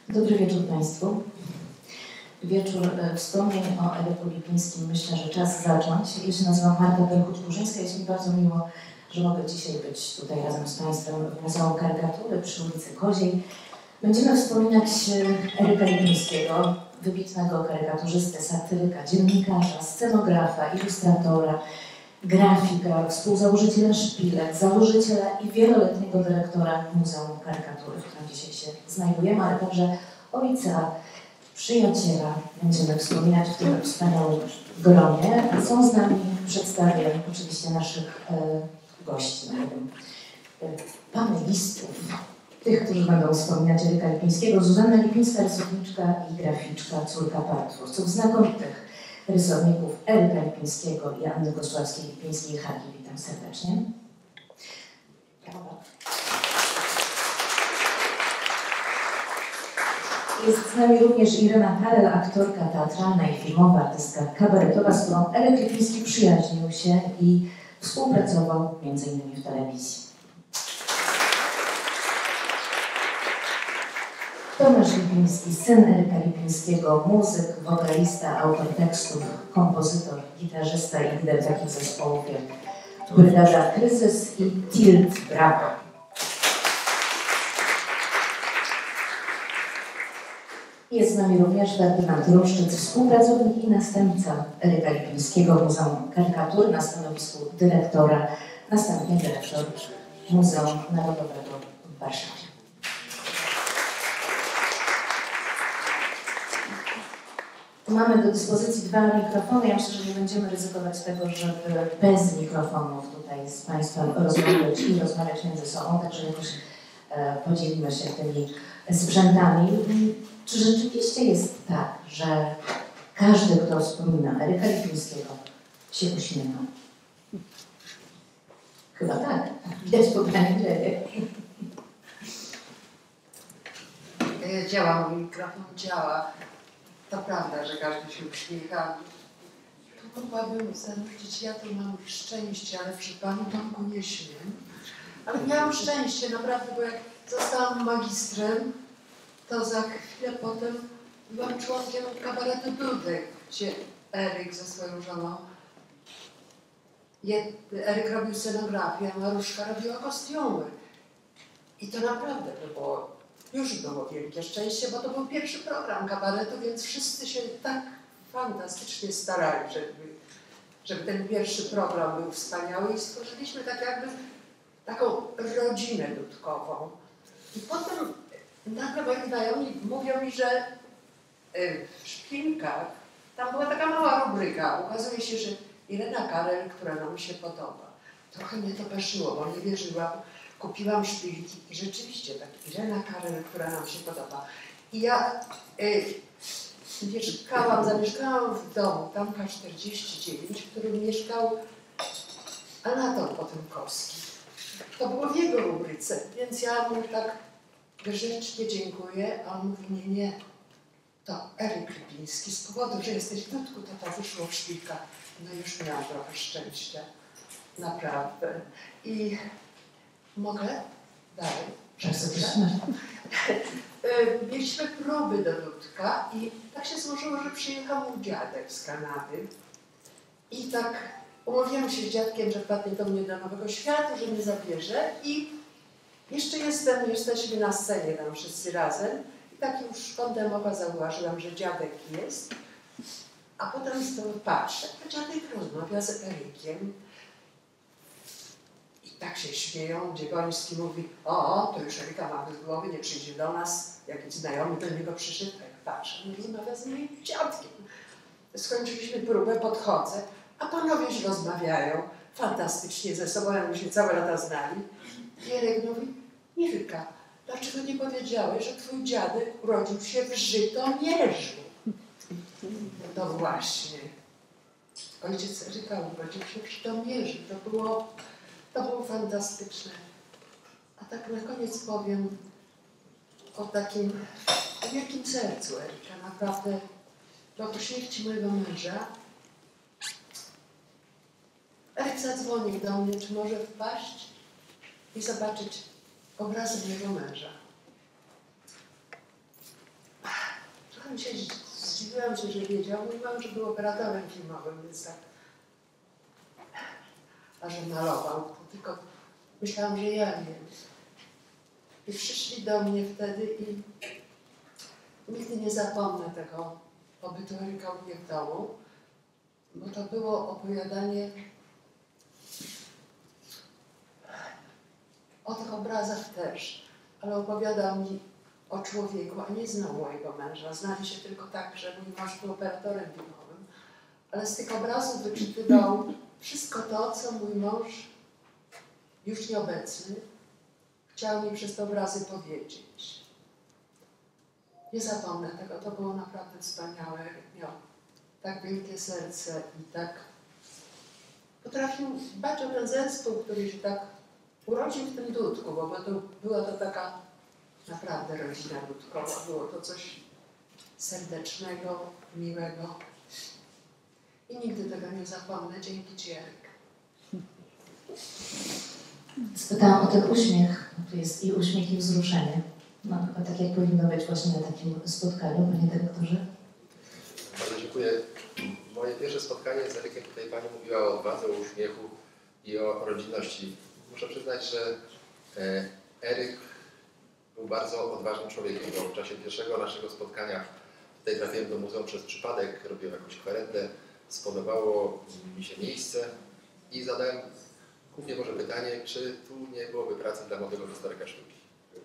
Dobry wieczór Państwu. Wieczór wspomnień o Eryku Lipińskim. Myślę, że czas zacząć. Ja się nazywam Marta Perchuć-Burzyńska. Jest mi bardzo miło, że mogę dzisiaj być tutaj razem z Państwem w Muzeum Karykatury przy ulicy Koziej. Będziemy wspominać Eryka Lipińskiego, wybitnego karykaturzystę, satyryka, dziennikarza, scenografa, ilustratora, grafika, współzałożyciela Szpilek, założyciela i wieloletniego dyrektora Muzeum Karykatury, w którym dzisiaj się znajdujemy, ale także ojca, przyjaciela. Będziemy wspominać w tym wspaniałym gronie. Są z nami, przedstawię oczywiście naszych gości, panelistów, tych, którzy będą wspominać Eryka Lipińskiego. Zuzanna Lipińska, rysowniczka i graficzka, córka partwórców, znakomitych rysowników Eryka Lipińskiego i Anny Gosławskiej-Lipińskiej-Hagi. Witam serdecznie. Jest z nami również Irena Karel, aktorka teatralna i filmowa, artystka kabaretowa, z którą Eryk Lipiński przyjaźnił się i współpracował m.in. w telewizji. Tomasz Lipiński, syn Eryka Lipińskiego, muzyk, wokalista, autor tekstów, kompozytor, gitarzysta i lider takich zespołów jak Brygada Kryzys i Tilt Brawo. Jest z nami również Ferdynand Ruszczyk, współpracownik i następca Eryka Lipińskiego w Muzeum Karykatury na stanowisku dyrektora, następnie dyrektor Muzeum Narodowego w Warszawie. Mamy do dyspozycji 2 mikrofony. Ja myślę, że nie będziemy ryzykować tego, żeby bez mikrofonów tutaj z Państwem rozmawiać i rozmawiać między sobą, także jakoś podzielimy się tymi sprzętami. Czy rzeczywiście jest tak, że każdy, kto wspomina Eryka Lipińskiego, się uśmiecha? Chyba tak. Widać po pani Drewie. Działa mój mikrofon, działa. To prawda, że każdy się uśmiecha. Tu mogłabym zanurzyć, ja tu mam szczęście, ale przy Panu Tomku nie śmiem. Ale miałam szczęście naprawdę, bo jak zostałam magistrem, to za chwilę potem byłam członkiem kabaretu Dudek, gdzie Eryk ze swoją żoną, Eryk robił scenografię, a Maruszka robiła kostiumy. I to naprawdę już było wielkie szczęście, bo to był pierwszy program kabaretu, więc wszyscy się tak fantastycznie starali, żeby ten pierwszy program był wspaniały i stworzyliśmy tak jakby taką rodzinę dudkową. I potem nagle moi znajomi mówią mi, że w Szpilkach tam była taka mała rubryka. Okazuje się, że Irena Karel, która nam się podoba. Trochę mnie to peszyło, bo nie wierzyłam. Kupiłam szpilki i rzeczywiście tak Irena Karel, która nam się podoba. I ja zamieszkałam w domu, Tamka 49, w którym mieszkał Anaton Potemkowski. To było w jego rubryce, więc ja mu tak grzecznie dziękuję, a on mówi, nie, to Eryk Lipiński, z powodu, że jesteś w Dudku, to wyszło w Szpilkach. No już miałam trochę szczęścia, naprawdę. I mogę? Dalej. Mieliśmy próby do Dudka i tak się złożyło, że przyjechał mój dziadek z Kanady. I tak umówiłam się z dziadkiem, że wpadnie do mnie do Nowego Światu, że mnie zabierze. I jeszcze jesteśmy na scenie tam wszyscy razem. I tak już kątem oka zauważyłam, że dziadek jest. A potem patrzę, a dziadek rozmawia z Erykiem. I tak się śmieją, Dziegoński mówi, o, to już Eryka mamy z głowy, nie przyjdzie do nas. Jakiś znajomy do niego przyszedł, tak patrzę, on rozmawia z moim dziadkiem. Skończyliśmy próbę, podchodzę, a panowie się rozmawiają fantastycznie ze sobą, jakby się całe lata znali. I Eryk mówi, Mirka, dlaczego nie powiedziałeś, że twój dziadek urodził się w Żytomierzu? No właśnie. Ojciec Eryka urodził się w Żytomierzu. To było fantastyczne. A tak na koniec powiem o takim wielkim sercu Eryka. Naprawdę, bo po śmierci mojego męża Eryk zadzwonił do mnie, czy może wpaść i zobaczyć obrazy mojego męża. trochę się zdziwiłam się, że wiedział. Mój mąż był operatorem filmowym, więc tak, a że malował, to tylko myślałam, że ja wiem. I przyszli do mnie wtedy i nigdy nie zapomnę tego pobytu Eryka u mnie w domu, bo to było opowiadanie o tych obrazach też, ale opowiadał mi o człowieku, a nie znał mojego męża. Znali się tylko tak, że mój mąż był operatorem filmowym, ale z tych obrazów wyczytywał wszystko to, co mój mąż, już nieobecny, chciał mi przez te obrazy powiedzieć. Nie zapomnę tego, to było naprawdę wspaniałe. Miał tak wielkie serce i tak potrafił dbać o ten zespół, który się tak urodził w tym Dudku, bo była to taka naprawdę rodzina Dudkowa. Było to coś serdecznego, miłego. I nigdy tego nie zapomnę. Dzięki Ci, Eryk. Spytałam o ten uśmiech. Tu jest i uśmiech, i wzruszenie. No chyba tak jak powinno być właśnie na takim spotkaniu, panie dyrektorze. Bardzo dziękuję. Moje pierwsze spotkanie z Erykiem, tutaj pani mówiła o odwadze, o uśmiechu i o rodzinności. Muszę przyznać, że Eryk był bardzo odważnym człowiekiem, bo w czasie pierwszego naszego spotkania tutaj trafiłem do muzeum przez przypadek, robiłem jakąś kwerendę, spodobało mi się miejsce i zadałem głównie może pytanie, czy tu nie byłoby pracy dla młodego historyka sztuki.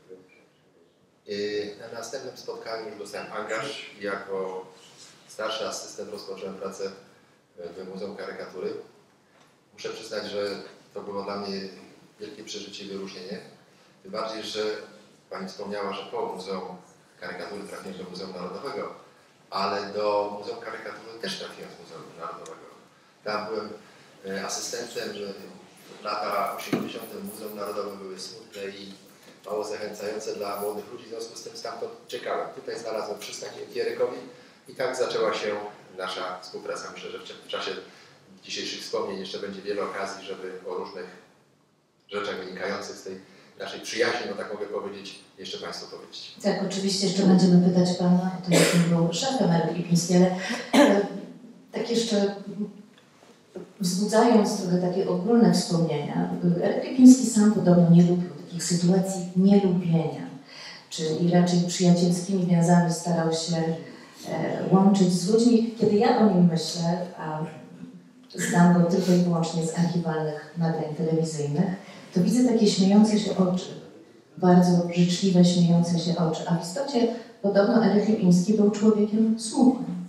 Na następnym spotkaniu już dostałem angaż i jako starszy asystent rozpocząłem pracę w Muzeum Karykatury. Muszę przyznać, że to było dla mnie wielkie przeżycie i wyróżnienie. Tym bardziej, że pani wspomniała, że po Muzeum Karykatury trafiłem do Muzeum Narodowego, ale do Muzeum Karykatury też trafiłem z Muzeum Narodowego. Tam byłem asystentem, że lata 80. Muzeum Narodowe były smutne i mało zachęcające dla młodych ludzi, w związku z tym stamtąd czekałem. Tutaj znalazłem przystań dzięki Erykowi i tak zaczęła się nasza współpraca. Myślę, że w czasie dzisiejszych wspomnień jeszcze będzie wiele okazji, żeby o różnych rzeczach wynikających z tej naszej przyjaźni, no tak mogę powiedzieć, jeszcze Państwu powiedzieć. Tak, oczywiście jeszcze będziemy pytać Pana o to, jakim był szefem Eryk Lipiński, ale tak jeszcze wzbudzając trochę takie ogólne wspomnienia, Eryk Lipiński sam podobno nie lubił takich sytuacji nielubienia, czyli raczej przyjacielskimi więzami starał się łączyć z ludźmi. Kiedy ja o nim myślę, a znam go tylko i wyłącznie z archiwalnych nagrań telewizyjnych, to widzę takie śmiejące się oczy, bardzo życzliwe, śmiejące się oczy, a w istocie podobno Eryk Lipiński był człowiekiem smutnym.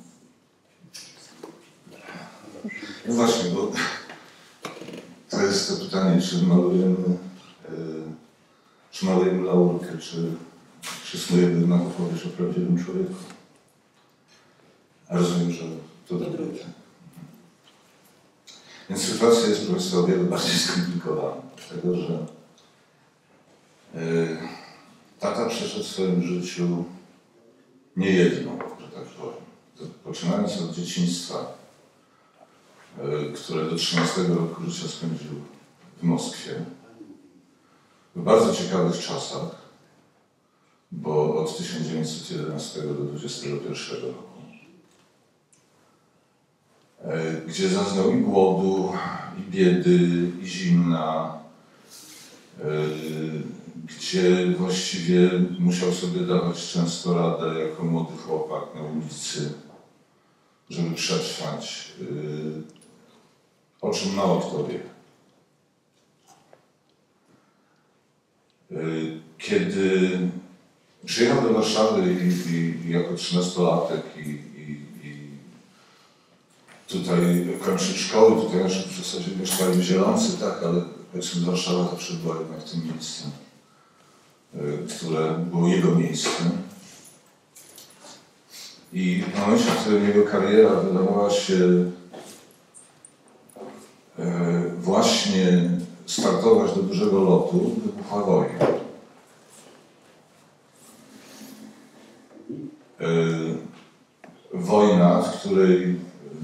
No właśnie, bo to jest to pytanie, czy malujemy laurkę, czy snujemy jednak opowieść o prawdziwym człowieku. A rozumiem, że to drugie. Więc sytuacja jest po prostu o wiele bardziej skomplikowana, dlatego że tata przeszedł w swoim życiu nie jedną, że tak powiem. Poczynając od dzieciństwa, które do 13 roku życia spędził w Moskwie, w bardzo ciekawych czasach, bo od 1911 do 1921 roku, gdzie zaznał i głodu, i biedy, i zimna, gdzie właściwie musiał sobie dawać często radę jako młody chłopak na ulicy, żeby przetrwać, o czym mało kto wie. Kiedy przyjechał do Warszawy i jako 13-latek i tutaj kończył szkoły, tutaj w zasadzie mieszkali w Zieloncy, tak, ale powiedzmy Warszawa zawsze była jednak tym miejscem, które było jego miejscem. I w momencie, w którym jego kariera wydawała się właśnie startować do dużego lotu, wybuchła wojna. Wojna, w której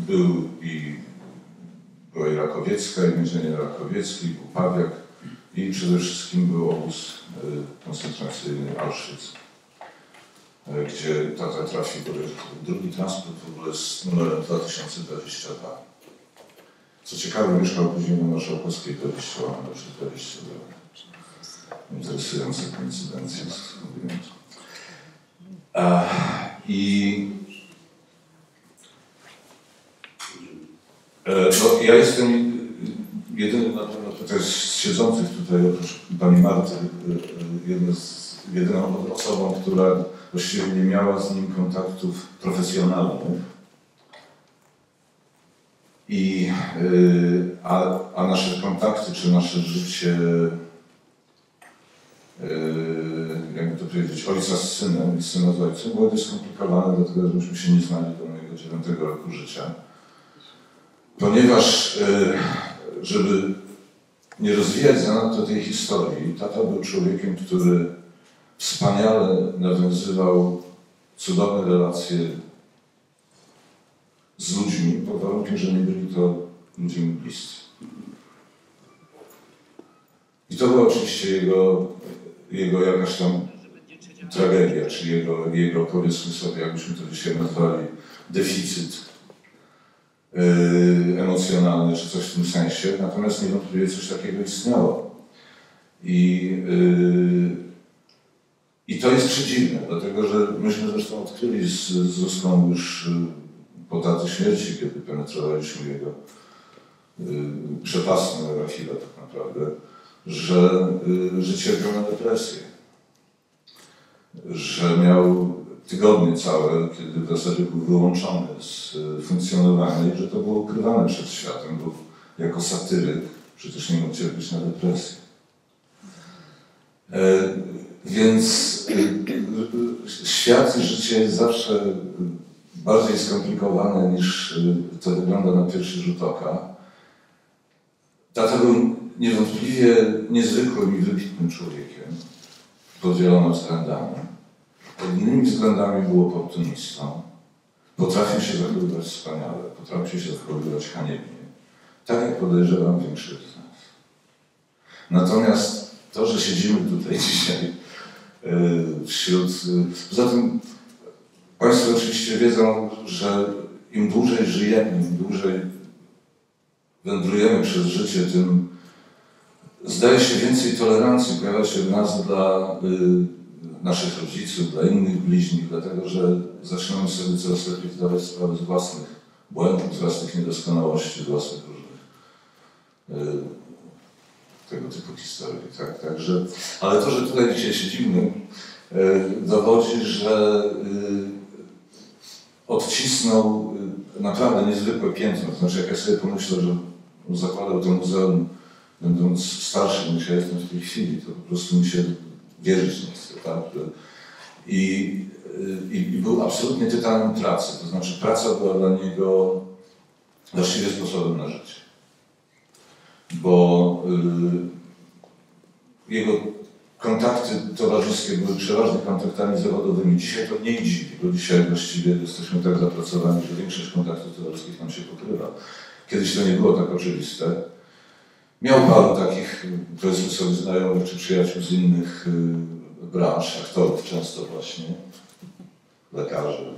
była i Rakowiecka, i więzienie rakowieckie, i był Pawiak, i przede wszystkim był obóz koncentracyjny Auschwitz. gdzie tata trafił, drugi transport w ogóle z numerem 2022. Co ciekawe, mieszkał później na Marszałkowskiej 21, czy 22. Interesująca koincydencja z mówiłem. No, ja jestem jedynym na pewno z siedzących tutaj, oprócz pani Marty, jedyną osobą, która właściwie nie miała z nim kontaktów profesjonalnych. A nasze kontakty, czy nasze życie, jakby to powiedzieć, ojca z synem i syna z ojcem było dość skomplikowane, dlatego że myśmy się nie znali do mojego 9 roku życia. Ponieważ, żeby nie rozwijać zanadto tej historii, tata był człowiekiem, który wspaniale nawiązywał cudowne relacje z ludźmi, pod warunkiem, że nie byli to ludzie mu bliscy. I to była oczywiście jego jakaś tam tragedia, czy jego, powiedzmy sobie, jakbyśmy to dzisiaj nazwali, deficyt emocjonalny, czy coś w tym sensie. Natomiast niewątpliwie coś takiego istniało. I to jest przedziwne, dlatego że myśmy zresztą odkryli z Zuzką już po daty śmierci, kiedy penetrowaliśmy jego przepasne Rafila tak naprawdę, że cierpiał na depresję. Że miał tygodnie całe, kiedy w zasadzie był wyłączony z funkcjonowania i że to było ukrywane przed światem, bo jako satyryk przecież nie mógł cierpieć na depresję. Więc świat i życie jest zawsze bardziej skomplikowane niż to wygląda na pierwszy rzut oka. Tata był niewątpliwie niezwykłym i wybitnym człowiekiem pod wieloma względami. Pod innymi względami był oportunistą. Potrafił się zachowywać wspaniale, potrafił się zachowywać haniebnie. Tak jak podejrzewam większość z nas. Natomiast to, że siedzimy tutaj dzisiaj wśród... Poza tym Państwo oczywiście wiedzą, że im dłużej żyjemy, im dłużej wędrujemy przez życie, tym zdaje się więcej tolerancji pojawia się w nas dla naszych rodziców, dla innych bliźnich, dlatego że zaczynamy sobie coraz lepiej zdawać sprawę z własnych błędów, z własnych niedoskonałości, z własnych różnych tego typu historii. Tak? Także, ale to, że tutaj dzisiaj siedzimy, dowodzi, że odcisnął naprawdę niezwykłe piętno. To znaczy, jak ja sobie pomyślę, że zakładał to muzeum, będąc starszym niż ja jestem w tej chwili, to po prostu mi się wierzyć nie chce. Tak? I był absolutnie tytanem pracy. To znaczy, praca była dla niego właściwie sposobem na życie. Bo jego kontakty towarzyskie były przeważnie kontaktami zawodowymi. Dzisiaj to nie dziwi, bo dzisiaj właściwie jesteśmy tak zapracowani, że większość kontaktów towarzyskich nam się pokrywa. Kiedyś to nie było tak oczywiste. Miał paru takich, powiedzmy sobie, znajomych czy przyjaciół z innych branż, aktorów często właśnie, lekarzy.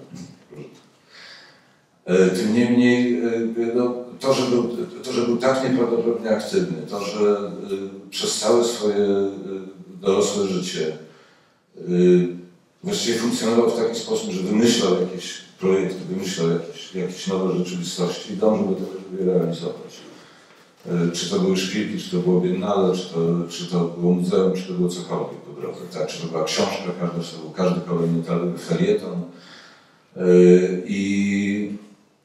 Tym niemniej to, że był tak nieprawdopodobnie aktywny, to, że przez całe swoje dorosłe życie właściwie funkcjonował w taki sposób, że wymyślał jakieś projekty, wymyślał jakieś nowe rzeczywistości i dążył do tego, żeby je realizować. Czy to były szpilki, czy to było biennale, czy to było muzeum, czy to było cokolwiek po drodze. Tak? Czy to była książka, każdy kolejny felieton. I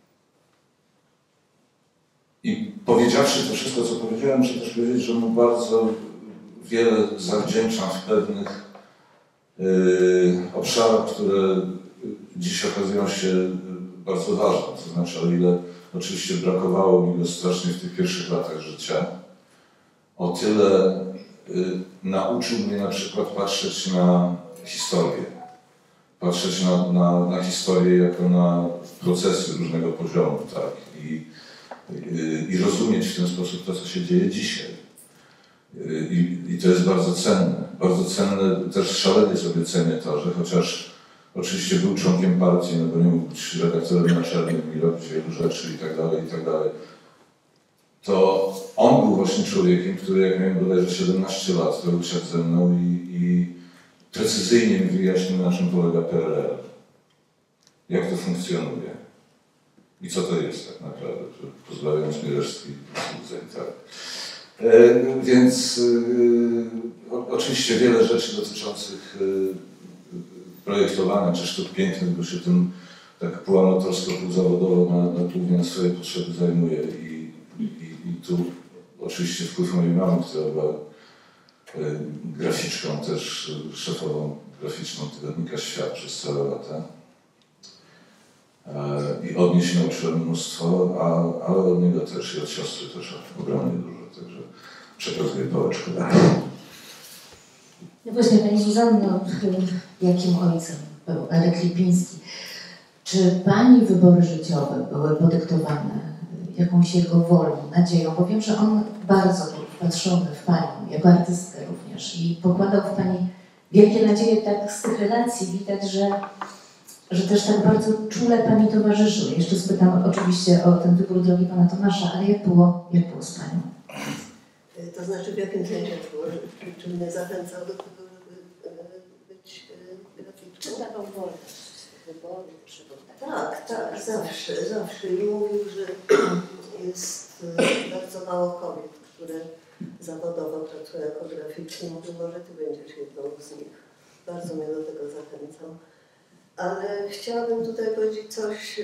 powiedziawszy to wszystko, co powiedziałem, muszę też powiedzieć, że mu bardzo wiele zawdzięczam w pewnych obszarach, które dziś okazują się bardzo ważne. To znaczy, o ile oczywiście brakowało mi go strasznie w tych pierwszych latach życia, o tyle nauczył mnie na przykład patrzeć na historię. Patrzeć na historię jako na procesy różnego poziomu, tak? I rozumieć w ten sposób to, co się dzieje dzisiaj. I to jest bardzo cenne. Bardzo cenne, też szalenie sobie cenię to, że chociaż Oczywiście był członkiem partii, no bo nie mógł być redaktorem naczelnym i robić wielu rzeczy i tak dalej, to on był właśnie człowiekiem, który jak miałem bodajże 17 lat, to usiadł ze mną i precyzyjnie mi wyjaśnił, na czym polega PRL, jak to funkcjonuje i co to jest tak naprawdę, pozbawiając mnie resztki złudzeń, tak. Więc oczywiście wiele rzeczy dotyczących projektowania czy sztuk pięknych, bo się tym tak półamatorsko, półzawodowo głównie na swoje potrzeby zajmuję i tu oczywiście wpływ mojej mamy, która była graficzką, też szefową graficzną tygodnika Świat przez całe lata. I od niej się nauczyłem mnóstwo, ale od niego też i od siostry też ogromnie dużo, także przekazuję pałeczkę dalej. No właśnie, Pani Zuzanno, jakim ojcem był Edek Lipiński? Czy Pani wybory życiowe były podyktowane jakąś jego wolą, nadzieją? Bo wiem, że on bardzo był wpatrzony w Panią, jako artystkę również i pokładał w Pani wielkie nadzieje. Tak z tych relacji widać, że też tak bardzo czule Pani towarzyszył. Jeszcze spytam oczywiście o ten wybór drogi Pana Tomasza, ale jak było z Panią? To znaczy w jakim sensie, czy mnie zachęcał do tego, żeby być graficzką? Czy dawał wolność wyboru, Tak, zawsze. I mówił, że jest bardzo mało kobiet, które zawodowo pracują jako graficzki. Mówił, może Ty będziesz jedną z nich. Bardzo mnie do tego zachęcał. Ale chciałabym tutaj powiedzieć coś,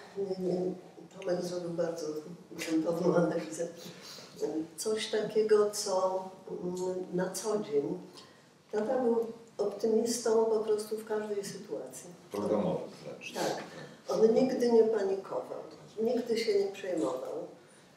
Tomek zrobił bardzo gruntowną analizę. Coś takiego, co na co dzień tata był optymistą po prostu w każdej sytuacji. Programowy wręcz. Tak. On nigdy nie panikował, nigdy się nie przejmował.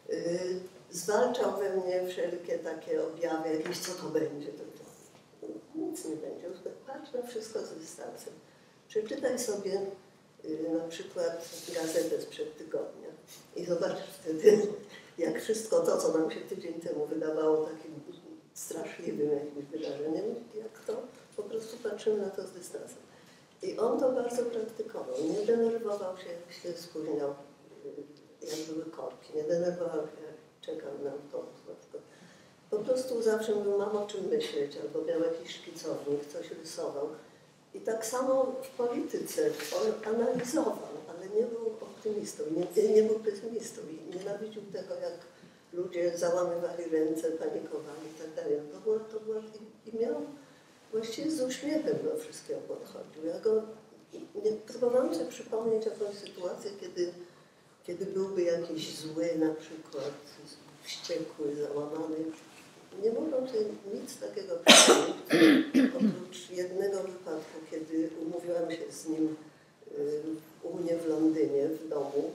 Zwalczał we mnie wszelkie takie objawy, jakieś co to będzie, to nic nie będzie. Patrz na wszystko z dystansem. Przeczytaj sobie na przykład gazetę sprzed tygodnia i zobaczysz wtedy, jak wszystko to, co nam się tydzień temu wydawało takim straszliwym jakimś wydarzeniem, jak to po prostu patrzymy na to z dystansem. I on to bardzo praktykował. Nie denerwował się, jak się spóźniał, jak były korki. Nie denerwował się, jak czekał na autobus. Po prostu zawsze mówił, mam o czym myśleć, albo miał jakiś szkicownik, coś rysował. I tak samo w polityce on analizował, ale nie był optymistą, nie był pesymistą i nienawidził tego, jak ludzie załamywali ręce, panikowali i tak dalej. To była i miał właściwie z uśmiechem do wszystkiego podchodził. Ja go próbowałam sobie przypomnieć jakąś sytuację, kiedy byłby jakiś zły, na przykład wściekły, załamany. Nie mogłam sobie nic takiego przypomnieć, oprócz jednego wypadku, kiedy umówiłam się z nim u mnie w Londynie, w domu,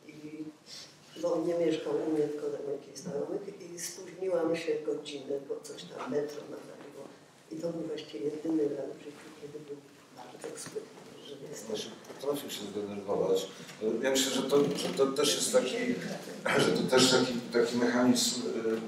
bo on nie mieszkał u mnie, tylko tam jakichś znajomych i spóźniłam się godzinę, bo coś tam metro nawaliło. I to był właściwie jedyny raz w życiu, kiedy był bardzo sprytny. Potrafił się zdenerwować. Ja myślę, że to też jest taki mechanizm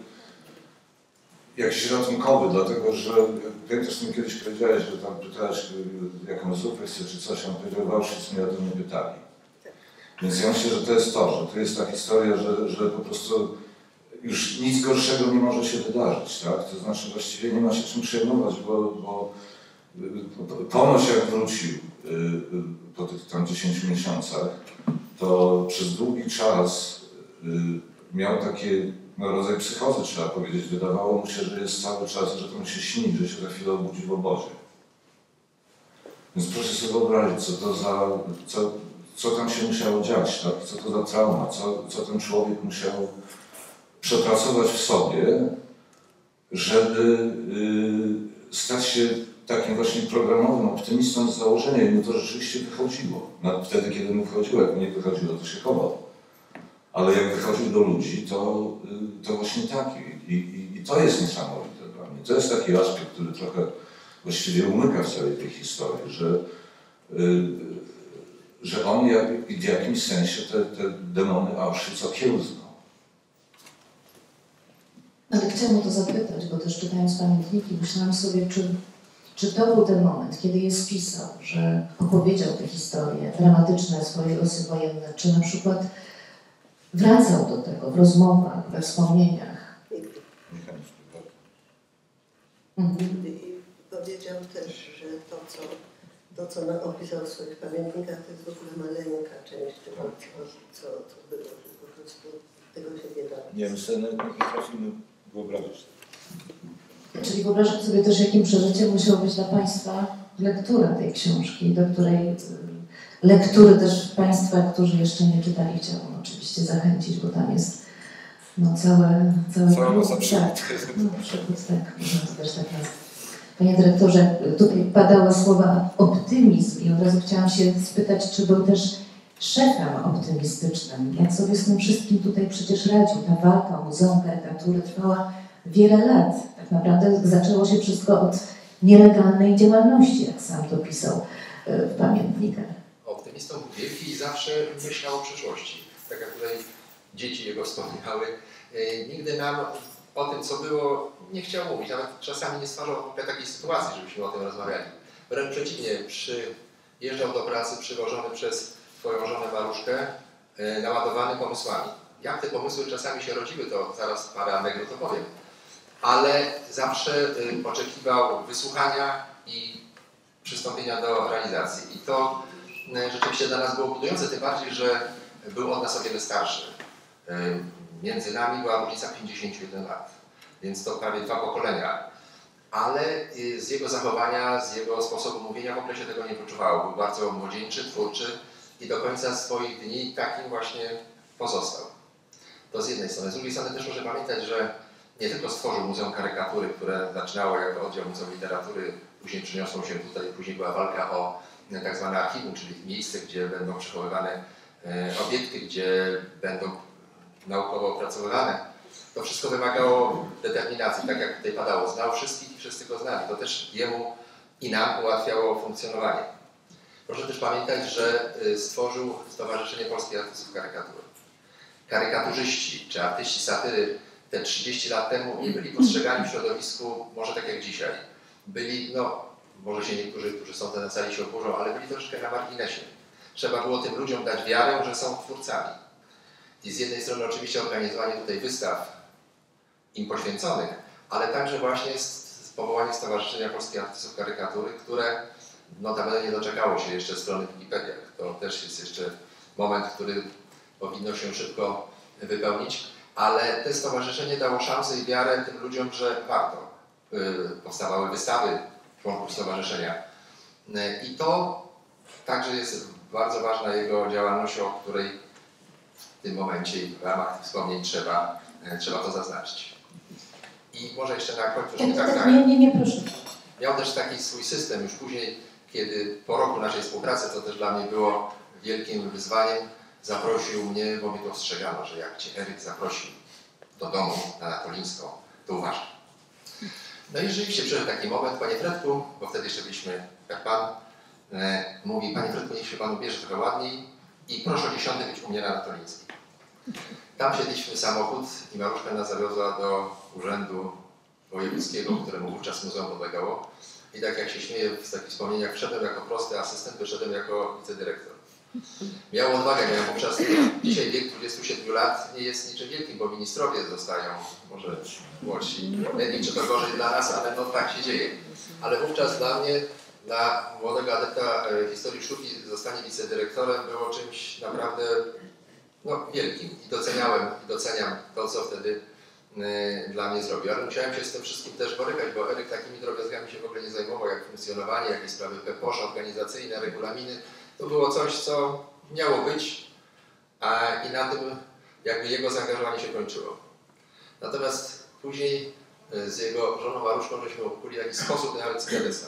jakiś ratunkowy, dlatego że pamiętasz, mi kiedyś powiedziałeś, że tam pytałeś, jaką zupę chcę czy coś, on powiedział, w Auschwitz mnie o to nie pytali. Więc ja myślę, że to jest to, że to jest ta historia, że po prostu już nic gorszego nie może się wydarzyć, tak? To znaczy właściwie nie ma się czym przejmować, bo ponoć jak wrócił po tych tam 10 miesiącach, to przez długi czas miał taki rodzaj psychozy, trzeba powiedzieć. Wydawało mu się, że jest cały czas, że to mu się śni, że się za chwilę obudzi w obozie. Więc proszę sobie wyobrazić, co tam się musiało dziać, tak? Co to za trauma, co ten człowiek musiał przepracować w sobie, żeby stać się takim właśnie programowym optymistą z założenia i mu to rzeczywiście wychodziło. Nawet wtedy, kiedy mu wychodziło, jak mu nie wychodziło, to się chował. Ale jak wychodził do ludzi, to właśnie tak. I to jest niesamowite dla mnie. To jest taki aspekt, który trochę właściwie umyka w całej tej historii, że on w jakimś sensie te demony Auschwitz okiełznał. Ale chciałam o to zapytać, bo też czytając pamiętniki, myślałam sobie, czy Czy to był ten moment, kiedy je spisał, że opowiedział te historie dramatyczne, swoje losy wojenne, czy na przykład wracał do tego w rozmowach, we wspomnieniach? I powiedział też, że to, co opisał w swoich pamiętnikach, to jest w ogóle maleńka część tego, co było, że po prostu tego się nie da. Nie wiem, sobie nawet nie potrafimy wyobrazić. Czyli wyobrażam sobie też, jakim przeżyciem musiała być dla Państwa lektura tej książki, do której lektury też Państwa, którzy jeszcze nie czytali, chciałam oczywiście zachęcić, bo tam jest całe masa przygód. Przygód, tak, można to też tak nazwać. Panie dyrektorze, tutaj padały słowa optymizm i od razu chciałam się spytać, czy był też szefem optymistycznym. Jak sobie z tym wszystkim tutaj przecież radził? Ta walka o Muzeum Karykatury trwała wiele lat. Tak naprawdę zaczęło się wszystko od nielegalnej działalności, jak sam to pisał w pamiętnikach. Optymistą był wielki i zawsze myślał o przyszłości. Tak jak tutaj dzieci jego wspomniały, nigdy nam o tym, co było, nie chciał mówić. Nawet czasami nie stwarzał takiej sytuacji, żebyśmy o tym rozmawiali. Wręcz przeciwnie, przyjeżdżał do pracy przywożony przez swoją żonę Maruszkę, naładowany pomysłami. Jak te pomysły czasami się rodziły, to zaraz parę anegdot opowiem. Ale zawsze oczekiwał wysłuchania i przystąpienia do realizacji. I to rzeczywiście dla nas było budujące, tym bardziej, że był od nas o wiele starszy. Między nami była różnica 51 lat, więc to prawie 2 pokolenia. Ale z jego zachowania, z jego sposobu mówienia w ogóle się tego nie wyczuwało. Był bardzo młodzieńczy, twórczy i do końca swoich dni takim właśnie pozostał. To z jednej strony. Z drugiej strony też muszę pamiętać, że nie tylko stworzył Muzeum Karykatury, które zaczynało jako oddział Muzeum Literatury, później przeniosło się tutaj, później była walka o tak zwane archiwum, czyli miejsce, gdzie będą przechowywane obiekty, gdzie będą naukowo opracowywane. To wszystko wymagało determinacji, tak jak tutaj padało. Znał wszystkich i wszyscy go znali. To też jemu i nam ułatwiało funkcjonowanie. Proszę też pamiętać, że stworzył Stowarzyszenie Polskich Artystów Karykatury. Karykaturzyści czy artyści satyry te 30 lat temu nie byli postrzegani w środowisku może tak jak dzisiaj. Byli, może się niektórzy, którzy są na sali się oburzą, ale byli troszeczkę na marginesie. Trzeba było tym ludziom dać wiarę, że są twórcami. I z jednej strony oczywiście organizowanie tutaj wystaw im poświęconych, ale także właśnie powołanie Stowarzyszenia Polskich Artystów Karykatury, które notabene nie doczekało się jeszcze strony w Wikipediach. To też jest jeszcze moment, który powinno się szybko wypełnić, ale to stowarzyszenie dało szansę i wiarę tym ludziom, że warto. Powstawały wystawy członków stowarzyszenia. I to także jest bardzo ważna jego działalność, o której w tym momencie i w ramach tych wspomnień trzeba to zaznaczyć. I może jeszcze na końcu, Nie, proszę. Miał też taki swój system już później, kiedy po roku naszej współpracy, to też dla mnie było wielkim wyzwaniem, zaprosił mnie, bo mnie to ostrzegano, że jak Cię Eryk zaprosił do domu na Natolińską, to uważaj. No i rzeczywiście przyszedł taki moment, Panie Fredku, bo wtedy jeszcze byliśmy jak Pan, mówi, Panie Fredku, niech się Pan ubierze trochę ładniej i proszę o 10 być u mnie na Natolińskiej. Tam siedliśmy w samochód i Maruszka nas zawiozła do Urzędu Wojewódzkiego, któremu wówczas muzeum podlegało. I tak jak się śmieję w takich wspomnieniach, wszedłem jako prosty asystent, wyszedłem jako wicedyrektor. Miał odwagę, miałem wówczas, dzisiaj wiek 27 lat nie jest niczym wielkim, bo ministrowie zostają, może młodsi. Nie wiem, czy to gorzej dla nas, ale tak się dzieje. Ale wówczas dla mnie, dla młodego adepta historii sztuki, zostanie wicedyrektorem było czymś naprawdę wielkim. I doceniam to, co wtedy dla mnie zrobił. Ale musiałem się z tym wszystkim też borykać, bo Eryk takimi drobiazgami się w ogóle nie zajmował, jak funkcjonowanie, jakieś sprawy peposze organizacyjne, regulaminy. To było coś, co miało być, i na tym jakby jego zaangażowanie się kończyło. Natomiast później z jego żoną Maruszką żeśmy ukuli taki sposób nawet Skradesa,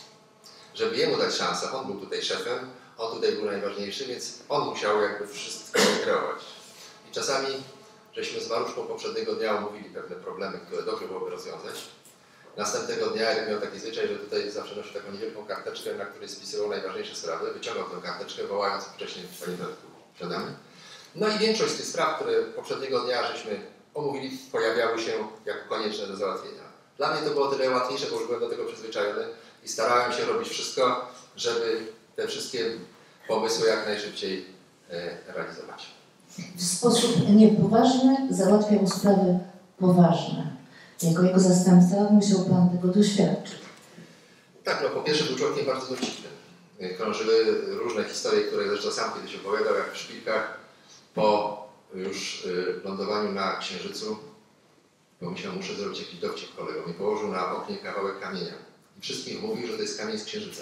żeby jemu dać szansę. On był tutaj szefem, on tutaj był najważniejszy, więc on musiał jakby wszystko kreować. I czasami żeśmy z Maruszką poprzedniego dnia omówili pewne problemy, które dobrze byłoby rozwiązać. Następnego dnia Eryk miał taki zwyczaj, że tutaj zawsze nosił taką niewielką karteczkę, na której spisywał najważniejsze sprawy. Wyciągał tę karteczkę, wołając wcześniej Panie Fredku przede mną. No i większość z tych spraw, które poprzedniego dnia żeśmy omówili, pojawiały się jako konieczne do załatwienia. Dla mnie to było tyle łatwiejsze, bo już byłem do tego przyzwyczajony i starałem się robić wszystko, żeby te wszystkie pomysły jak najszybciej realizować. W sposób niepoważny załatwiał sprawy poważne. Jako jego zastępca musiał Pan tego doświadczyć. Tak, no po pierwsze był człowiekiem bardzo dowcipnym. Krążyły różne historie, które zresztą sam kiedyś opowiadał, jak w szpilkach po już lądowaniu na Księżycu pomyślał, muszę zrobić jakiś dowcip kolegom i położył na oknie kawałek kamienia. I wszystkich mówił, że to jest kamień z Księżyca.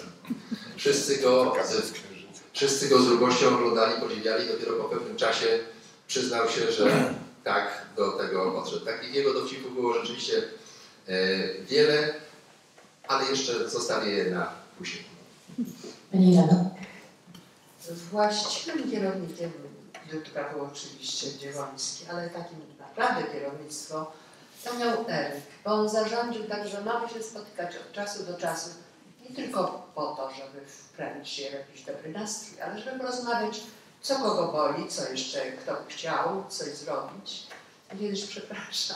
Wszyscy go z lubością oglądali, podziwiali, dopiero po pewnym czasie przyznał się, że tak do tego podszedł. Takich jego dowcipów było rzeczywiście wiele, ale jeszcze zostawię je na później. Pani Ilano. Właściwym kierownikiem Dudka był oczywiście Dziewoński, ale takim naprawdę kierownictwo to miał Eryk, bo on zarządził tak, że mamy się spotykać od czasu do czasu nie tylko po to, żeby wprawić się w jakiś dobry nastrój, ale żeby porozmawiać, co kogo boli, co jeszcze kto by chciał coś zrobić. Kiedyś, przepraszam,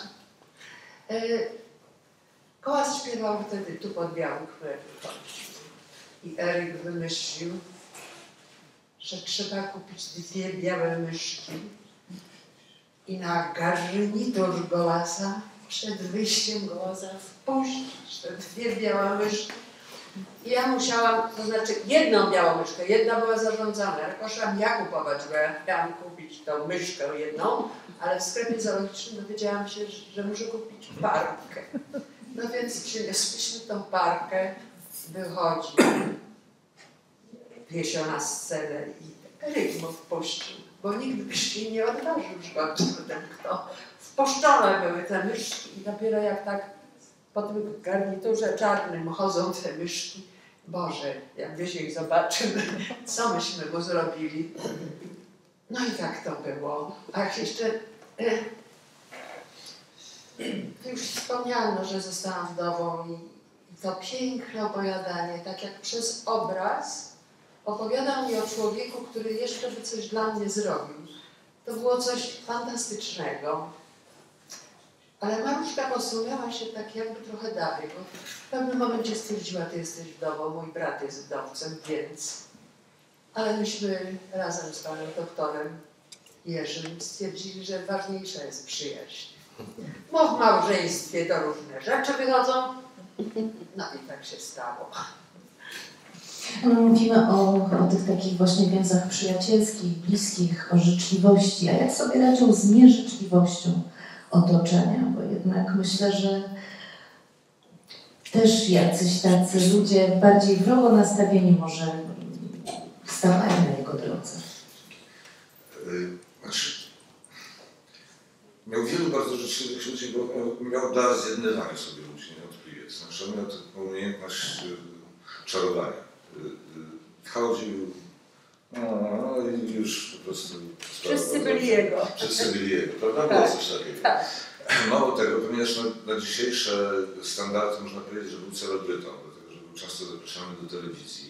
Kołas śpiewał wtedy Tu pod białym chlebem i Eryk wymyślił, że trzeba kupić 2 białe myszki i na garnitur Gołasa przed wyjściem Gołasa wpuścić te 2 białe myszki. I ja musiałam, to znaczy jedną białą myszkę, jedna była zarządzana, ale poszłam ja kupować, bo ja chciałam kupić tą myszkę jedną, ale w sklepie zoologicznym dowiedziałam się, że muszę kupić parkę. No więc przyniosłyśmy tą parkę, wychodzi Piesio na scenę i Eryk mu wpuścił, bo nikt by się nie odważył przychodzić ten kto. Wpuszczone były te myszki i dopiero jak tak po tym garniturze czarnym chodzą te myszki, Boże, jak byś ich zobaczył, co myśmy mu zrobili. No i tak to było. A jak jeszcze już wspomniano, że zostałam wdową i to piękne opowiadanie, tak jak przez obraz, opowiadał mi o człowieku, który jeszcze by coś dla mnie zrobił. To było coś fantastycznego. Ale Maruszka posunęła się tak jakby trochę dalej, bo w pewnym momencie stwierdziła, ty jesteś wdową, mój brat jest wdowcem, więc... Ale myśmy razem z panem doktorem Jerzym stwierdzili, że ważniejsza jest przyjaźń. Bo w małżeństwie to różne rzeczy wychodzą. No i tak się stało. Mówimy o tych takich właśnie więzach przyjacielskich, bliskich, o życzliwości. A jak sobie raczył z nieżyczliwością otoczenia? Bo jednak myślę, że też jacyś tacy ludzie bardziej wrogo nastawieni może stawali na jego drodze. Miał wielu bardzo życzliwych ludzi, bo miał dar zjednywania sobie ludzi, niewątpliwie. Znaczy on miał taką umiejętność czarowania. Chodził, no i już po prostu... Wszyscy byli jego. Wszyscy byli jego, prawda? Było coś takiego. Tak. Mało tego, ponieważ na dzisiejsze standardy można powiedzieć, że był celebrytą, dlatego że był często zapraszany do telewizji.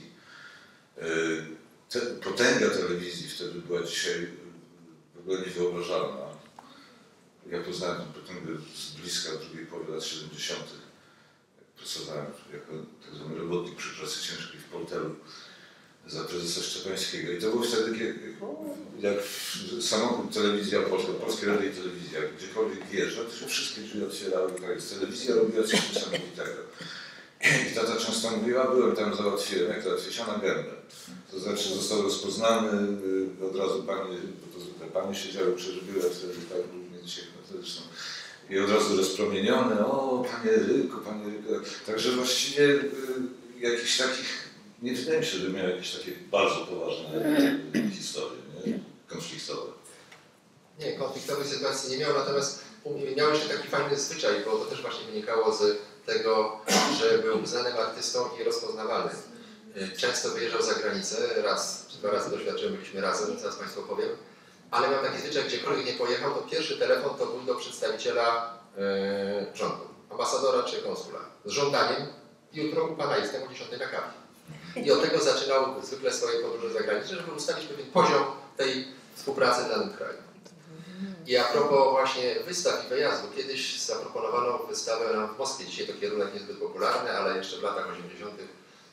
Potęga telewizji wtedy była dzisiaj w ogóle niewyobrażalna. Ja poznałem tę potęgę z bliska w drugiej połowie lat 70. Pracowałem jako tak zwany robotnik przy pracy ciężkiej w Portelu za prezesa Szczepańskiego. I to było wtedy, jak samochód, telewizja polska, Polskie Radio i Telewizja, gdziekolwiek wjeżdża, to się wszystkie drzwi otwierały. Tak jest, telewizja robiła coś niesamowitego. I tata często mówiła, byłem tam, załatwiłem, jak załatwić na gębę. To znaczy został rozpoznany, od razu panie siedziały, przeżywiły wtedy tak różnie dzisiaj zresztą. I od razu rozpromieniony, o panie Ryku. Także właściwie jakichś takich, nie wydaje mi się, że miał jakieś takie bardzo poważne historie, nie? Konfliktowe. Nie, konfliktowej sytuacji nie miał, natomiast miał jeszcze taki fajny zwyczaj, bo to też właśnie wynikało z tego, że był uznanym artystą i rozpoznawalnym. Często wyjeżdżał za granicę, raz czy 2 razy doświadczyłem, byliśmy razem, zaraz Państwu powiem, ale miał taki zwyczaj, gdziekolwiek nie pojechał, to pierwszy telefon to był do przedstawiciela rządu, ambasadora czy konsula, z żądaniem jutro u Pana jestem o 10 na kawie. I od tego zaczynał zwykle swoje podróże zagraniczne, żeby ustalić pewien poziom tej współpracy w danym kraju. I a propos właśnie wystaw i wyjazdu, kiedyś zaproponowano wystawę nam w Moskwie. Dzisiaj to kierunek niezbyt popularny, ale jeszcze w latach 80.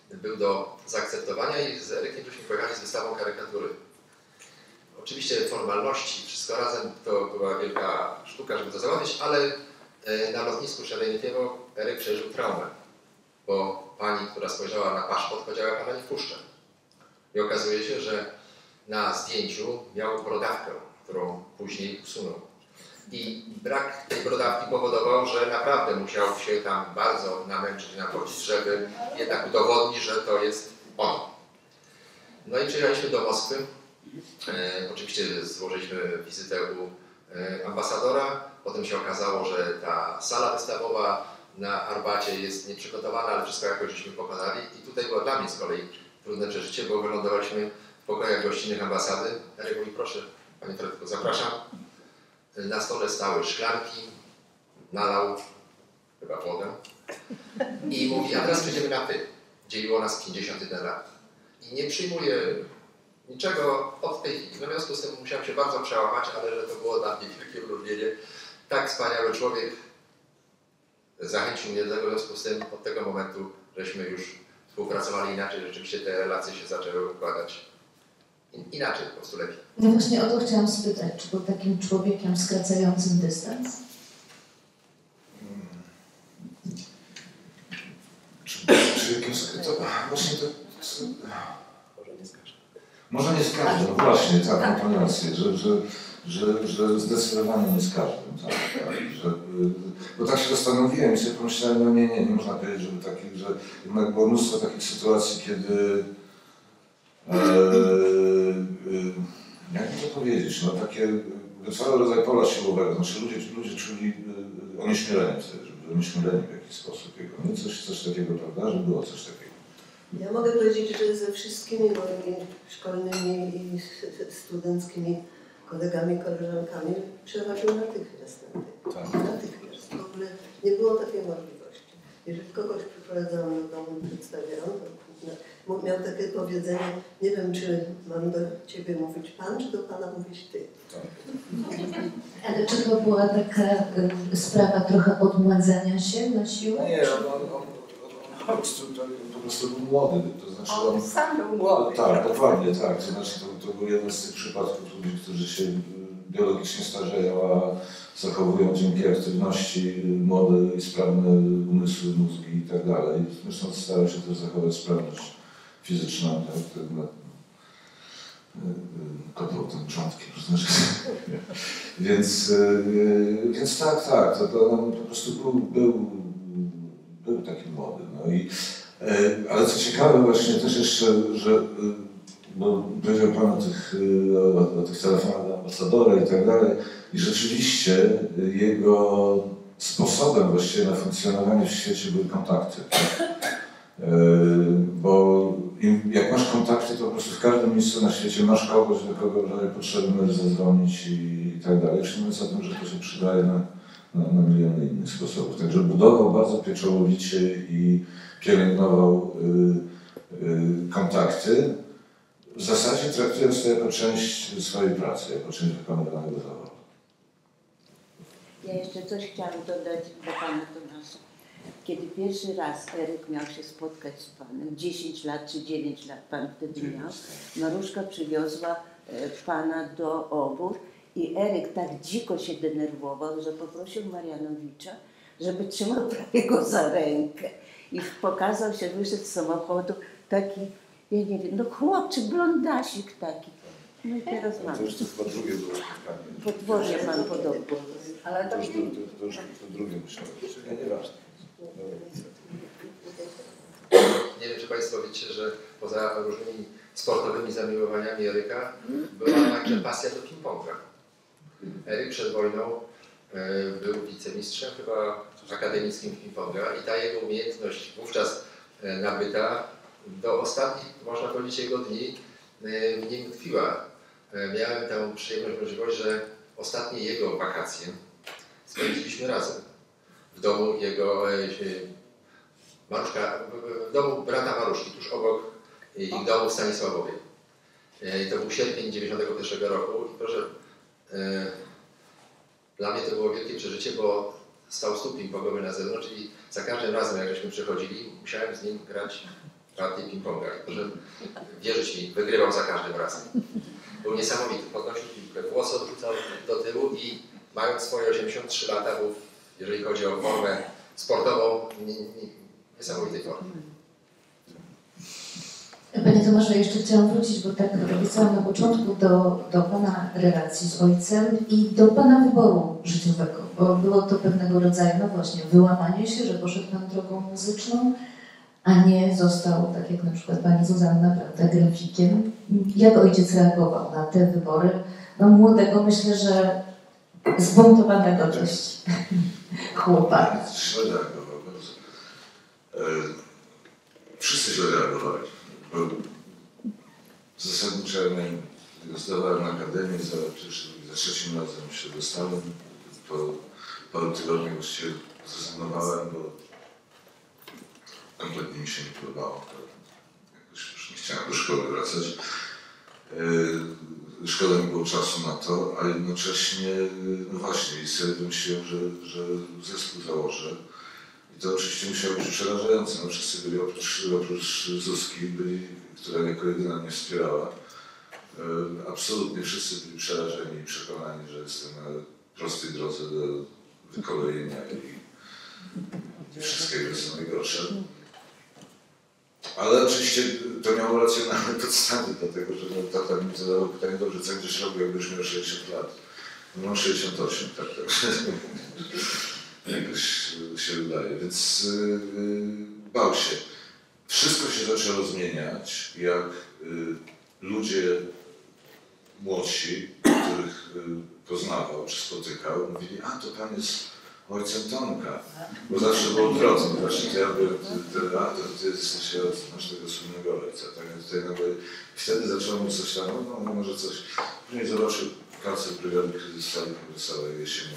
był do zaakceptowania i z Erykiem żeśmy pojechali z wystawą karykatury. Oczywiście formalności, wszystko razem to była wielka sztuka, żeby to załatwić, ale na lotnisku Szerenitiewo Eryk przeżył traumę, bo pani, która spojrzała na paszport, powiedziała, pana nie wpuszczę. I okazuje się, że na zdjęciu miał brodawkę, którą później usunął. I brak tej brodawki powodował, że naprawdę musiał się tam bardzo namęczyć, napodzić, żeby jednak udowodnić, że to jest on. No i przyjechaliśmy do Moskwy. Oczywiście złożyliśmy wizytę u ambasadora. Potem się okazało, że ta sala wystawowa na Arbacie jest nieprzygotowana, ale wszystko jakoś żeśmy pokonali. I tutaj było dla mnie z kolei trudne przeżycie, bo wylądowaliśmy w pokojach gościnnych ambasady. Eryk mówi, proszę, panie Fredku, zapraszam. Na stole stały szklanki, nalał chyba wodę i mówi, a teraz przejdziemy na ty. Dzieliło nas 51 lat. I nie przyjmuję niczego od tej chwili. W związku z tym musiałem się bardzo przełamać, ale że to było dla mnie wielkie wyróżnienie. Tak wspaniały człowiek zachęcił mnie do tego, w związku z tym od tego momentu żeśmy już współpracowali inaczej. Rzeczywiście te relacje się zaczęły układać inaczej, po prostu lepiej. No właśnie o to chciałam spytać, czy był takim człowiekiem skracającym dystans? Czy jakimś... Właśnie to... Może nie z każdym, no właśnie, tak, mam rację, że zdecydowanie nie z każdym, tak, bo tak się zastanowiłem i sobie pomyślałem, no nie można powiedzieć, żeby takich, że jednak było mnóstwo takich sytuacji, kiedy, jak to powiedzieć, no takie, cały rodzaj pola siłowego, znaczy ludzie czuli onieśmielenie wtedy, żeby onieśmielenie w jakiś sposób jego, nie? Coś takiego, prawda, że było coś takiego. Ja mogę powiedzieć, że ze wszystkimi moimi szkolnymi i studenckimi kolegami, koleżankami przechodził natychmiast. Natychmiast. W ogóle nie było takiej możliwości. Jeżeli kogoś przyprowadzałam do domu i przedstawiałam, to miał takie powiedzenie, nie wiem, czy mam do ciebie mówić pan, czy do pana mówić ty. Ale czy to była taka sprawa trochę odmładzania się na siłę? Nie, on po prostu był młody, to znaczy On sam był młody. Tak, dokładnie tak, to znaczy to był jeden z tych przypadków ludzi, którzy się biologicznie starzeją, a zachowują dzięki aktywności młode i sprawne umysły, mózgi i tak dalej. Zresztą starają się też zachować sprawność fizyczną, tak, kopał ten grządkiem, znaczy. Więc tak, to on po prostu był taki młody. No i, ale co ciekawe właśnie też jeszcze, że bo powiedział Pan o tych telefonach do ambasadora i tak dalej i rzeczywiście jego sposobem właściwie na funkcjonowanie w świecie były kontakty. Tak? Bo jak masz kontakty, to po prostu w każdym miejscu na świecie masz kogoś, do kogo potrzebny możesz zadzwonić i tak dalej. Już nie mówiąc o tym, że to się przydaje na miliony innych sposobów. Także budował bardzo pieczołowicie i pielęgnował kontakty, w zasadzie traktując to jako część swojej pracy, jako część wykonywanego zawodu. Ja jeszcze coś chciałam dodać do Pana Tomasa. Kiedy pierwszy raz Eryk miał się spotkać z Panem, 10 lat czy 9 lat Pan wtedy miał, Maruszka przywiozła Pana do Obór i Eryk tak dziko się denerwował, że poprosił Marianowicza, żeby trzymał prawie go za rękę. I pokazał się, wyszedł z samochodu taki, ja nie wiem, no chłopczy, blondasik taki. No i teraz mamy. To już to chyba drugie było spotkanie. Podwozie Pan podobno. Ale to To już to drugie myślałem. Nieważne. Nie wiem, czy Państwo wiecie, że poza różnymi sportowymi zamiłowaniami Eryka była także pasja do ping-ponga. Eryk przed wojną był wicemistrzem chyba akademickim ping-ponga i ta jego umiejętność wówczas nabyta do ostatnich, można powiedzieć, jego dni w nim tkwiła. Miałem tę przyjemność, możliwość, że ostatnie jego wakacje spędziliśmy razem w domu jego Maruszka, w domu brata Maruszki, tuż obok ich domu w Stanisławowie. I to był sierpień 1991 roku. I proszę, dla mnie to było wielkie przeżycie, bo stał stół ping-pongowy na zewnątrz i za każdym razem, jak żeśmy przychodzili, musiałem z nim grać partii ping-ponga. Że wierzyć mi, wygrywał za każdym razem. Był niesamowity, podnosił piłkę, włos odrzucał do tyłu i mając swoje 83 lata, był, jeżeli chodzi o formę sportową, niesamowitej formie. Panie Tomaszu, jeszcze chciałam wrócić, bo tak obiecałam na początku do Pana relacji z ojcem i do Pana wyboru życiowego, bo było to pewnego rodzaju, no właśnie, wyłamanie się, że poszedł Pan drogą muzyczną, a nie został, tak jak na przykład Pani Zuzanna, prawda, grafikiem. Jak ojciec reagował na te wybory? No młodego, myślę, że zbuntowanego dość chłopaka. Źle reagował bardzo. Wszyscy źle reagowali. Zasadniczo ja zdawałem na akademię, za trzecim razem się dostałem. Po paru tygodniach właściwie zrezygnowałem, bo kompletnie mi się nie podobało. Jakoś już nie chciałem do szkoły wracać. Szkoda mi było czasu na to, a jednocześnie, no właśnie, i sobie wymyśliłem, że zespół założę. I to oczywiście musiało być przerażające. No, wszyscy byli, oprócz Zuzki, która jako jedyna mnie wspierała. Absolutnie wszyscy byli przerażeni i przekonani, że jestem na prostej drodze do wykolejenia i wszystkiego jest najgorsze. Ale oczywiście to miało racjonalne podstawy, dlatego że tata mi zadawał pytanie, dobrze, co będziesz robił, jak będziesz miał 60 lat? No mam 68, tak. Jakoś się wydaje, więc bał się. Wszystko się zaczęło zmieniać, jak ludzie młodsi, których poznawał czy spotykał, mówili, a to pan jest ojcem Tomka, bo zawsze było odwrotnie, właśnie to ja byłem, ty jesteś, masz tego słynnego ojca, tak? Tutaj nagle, wtedy zacząłem coś tam, no może coś, później zobaczył pracę brygady kryzysowej kongresowej jesienią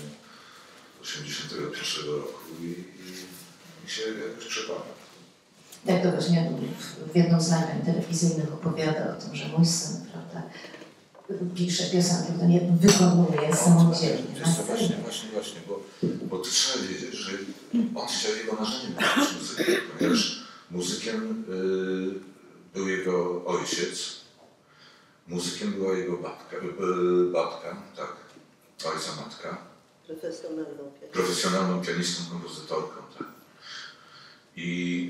1981 roku i się jakoś przekonał. Jak to właśnie w jednym z nagrań telewizyjnych opowiada o tym, że mój syn, prawda, pisze piosenki, to nie wykonuje samodzielnie. Właśnie, bo to trzeba wiedzieć, że on chciał, jego marzeniem było być muzykiem, ponieważ muzykiem był jego ojciec, muzykiem była jego babka, tak, ojca matka. Profesjonalną pianistą, kompozytorką, tak. I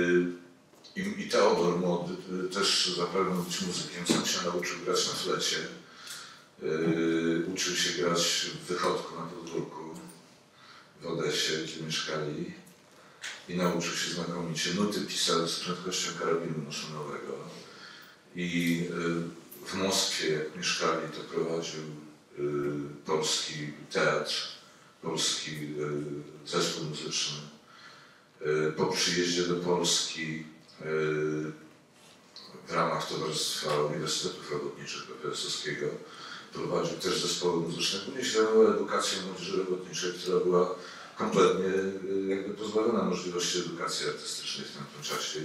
Teodor młody też zapragnął być muzykiem, sam się nauczył grać na flecie. Uczył się grać w wychodku na podwórku w Odesie, gdzie mieszkali i nauczył się znakomicie. Nuty pisał z prędkością karabinu maszynowego i w Moskwie, jak mieszkali, to prowadził polski teatr, polski zespół muzyczny. Po przyjeździe do Polski w ramach Towarzystwa Uniwersytetów Robotniczych Piłsudskiego prowadził też zespoły muzyczne. Później się zajmował edukacją młodzieży robotniczej, która była kompletnie jakby pozbawiona możliwości edukacji artystycznej w tamtym czasie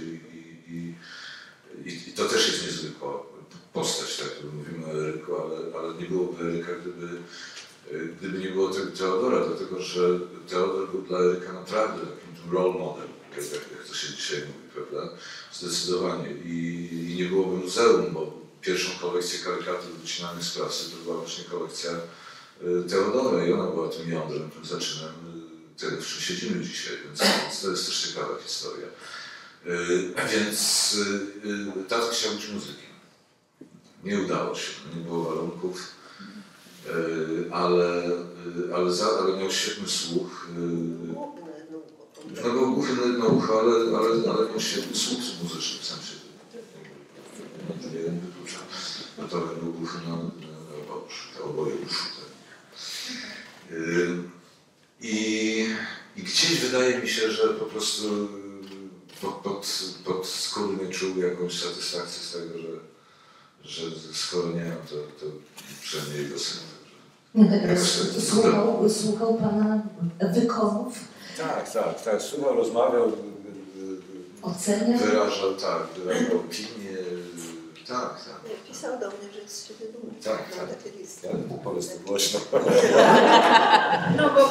i to też jest niezwykła postać, tak jak mówimy o Eryku, ale nie byłoby Eryka, gdyby nie było tego Teodora, dlatego że Teodor był dla Eryka naprawdę takim tym role model, jak to się dzisiaj mówi, prawda? Zdecydowanie. I nie byłoby muzeum, bo pierwszą kolekcję karykatur wycinanych z prasy to była właśnie kolekcja Teodora i ona była tym jądrem, tym zaczynem tego, w czym siedzimy dzisiaj, więc to jest też ciekawa historia. Więc tata chciał być muzykiem. Nie udało się, nie było warunków, ale miał świetny słuch. No był głuchy na jedno ucho, ale miał świetny słuch muzyczny, sam się nie wyklucza. Natomiast był głuchy na oboje uszu. I gdzieś wydaje mi się, że po prostu podskórnie czuł jakąś satysfakcję z tego, że skoro nie mam, to przynajmniej jego syn. Słuchał Pana wykonów? Tak. Słuchał, rozmawiał, oceniał? Wyrażał opinię. Tak. Pisał do mnie, że jest z ciebie dumny. Tak. Takie listy. Powiedz to głośno. No bo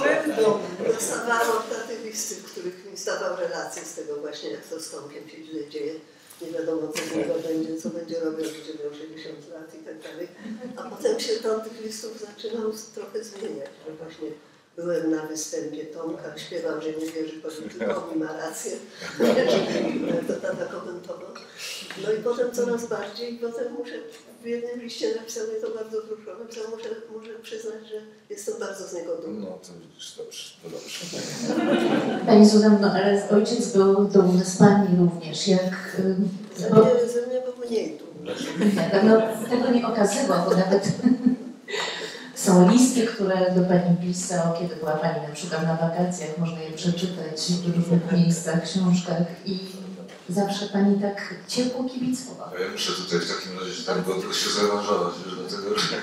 dostawałam na tych listy, w których mi zdawał relacje z tego właśnie, jak to z Tomkiem się źle dzieje. nie wiadomo co z niego będzie, co będzie robił, będzie miał 60 lat i tak dalej. A potem się ton tych listów zaczynał trochę zmieniać, że właśnie byłem na występie Tomka, śpiewał, że nie wierzy politykowi, ma rację, to tata komentował. No i potem coraz bardziej, potem w jednym liście napisał, mnie to bardzo wzruszyło, napisał, muszę przyznać, że jestem bardzo z niego dumny. No to widzisz, dobrze, to dobrze. Pani Zuzanno, ale ojciec był dumny z Pani również, jak... Ze mnie był mniej dumny. No, tego nie okazywał, bo nawet są listy, które do Pani pisał, kiedy była Pani na przykład na wakacjach, można je przeczytać w różnych miejscach, książkach i zawsze Pani tak ciepło kibicowała. Ja muszę tutaj w takim razie tak bardzo się zaaranżować, już dlatego, że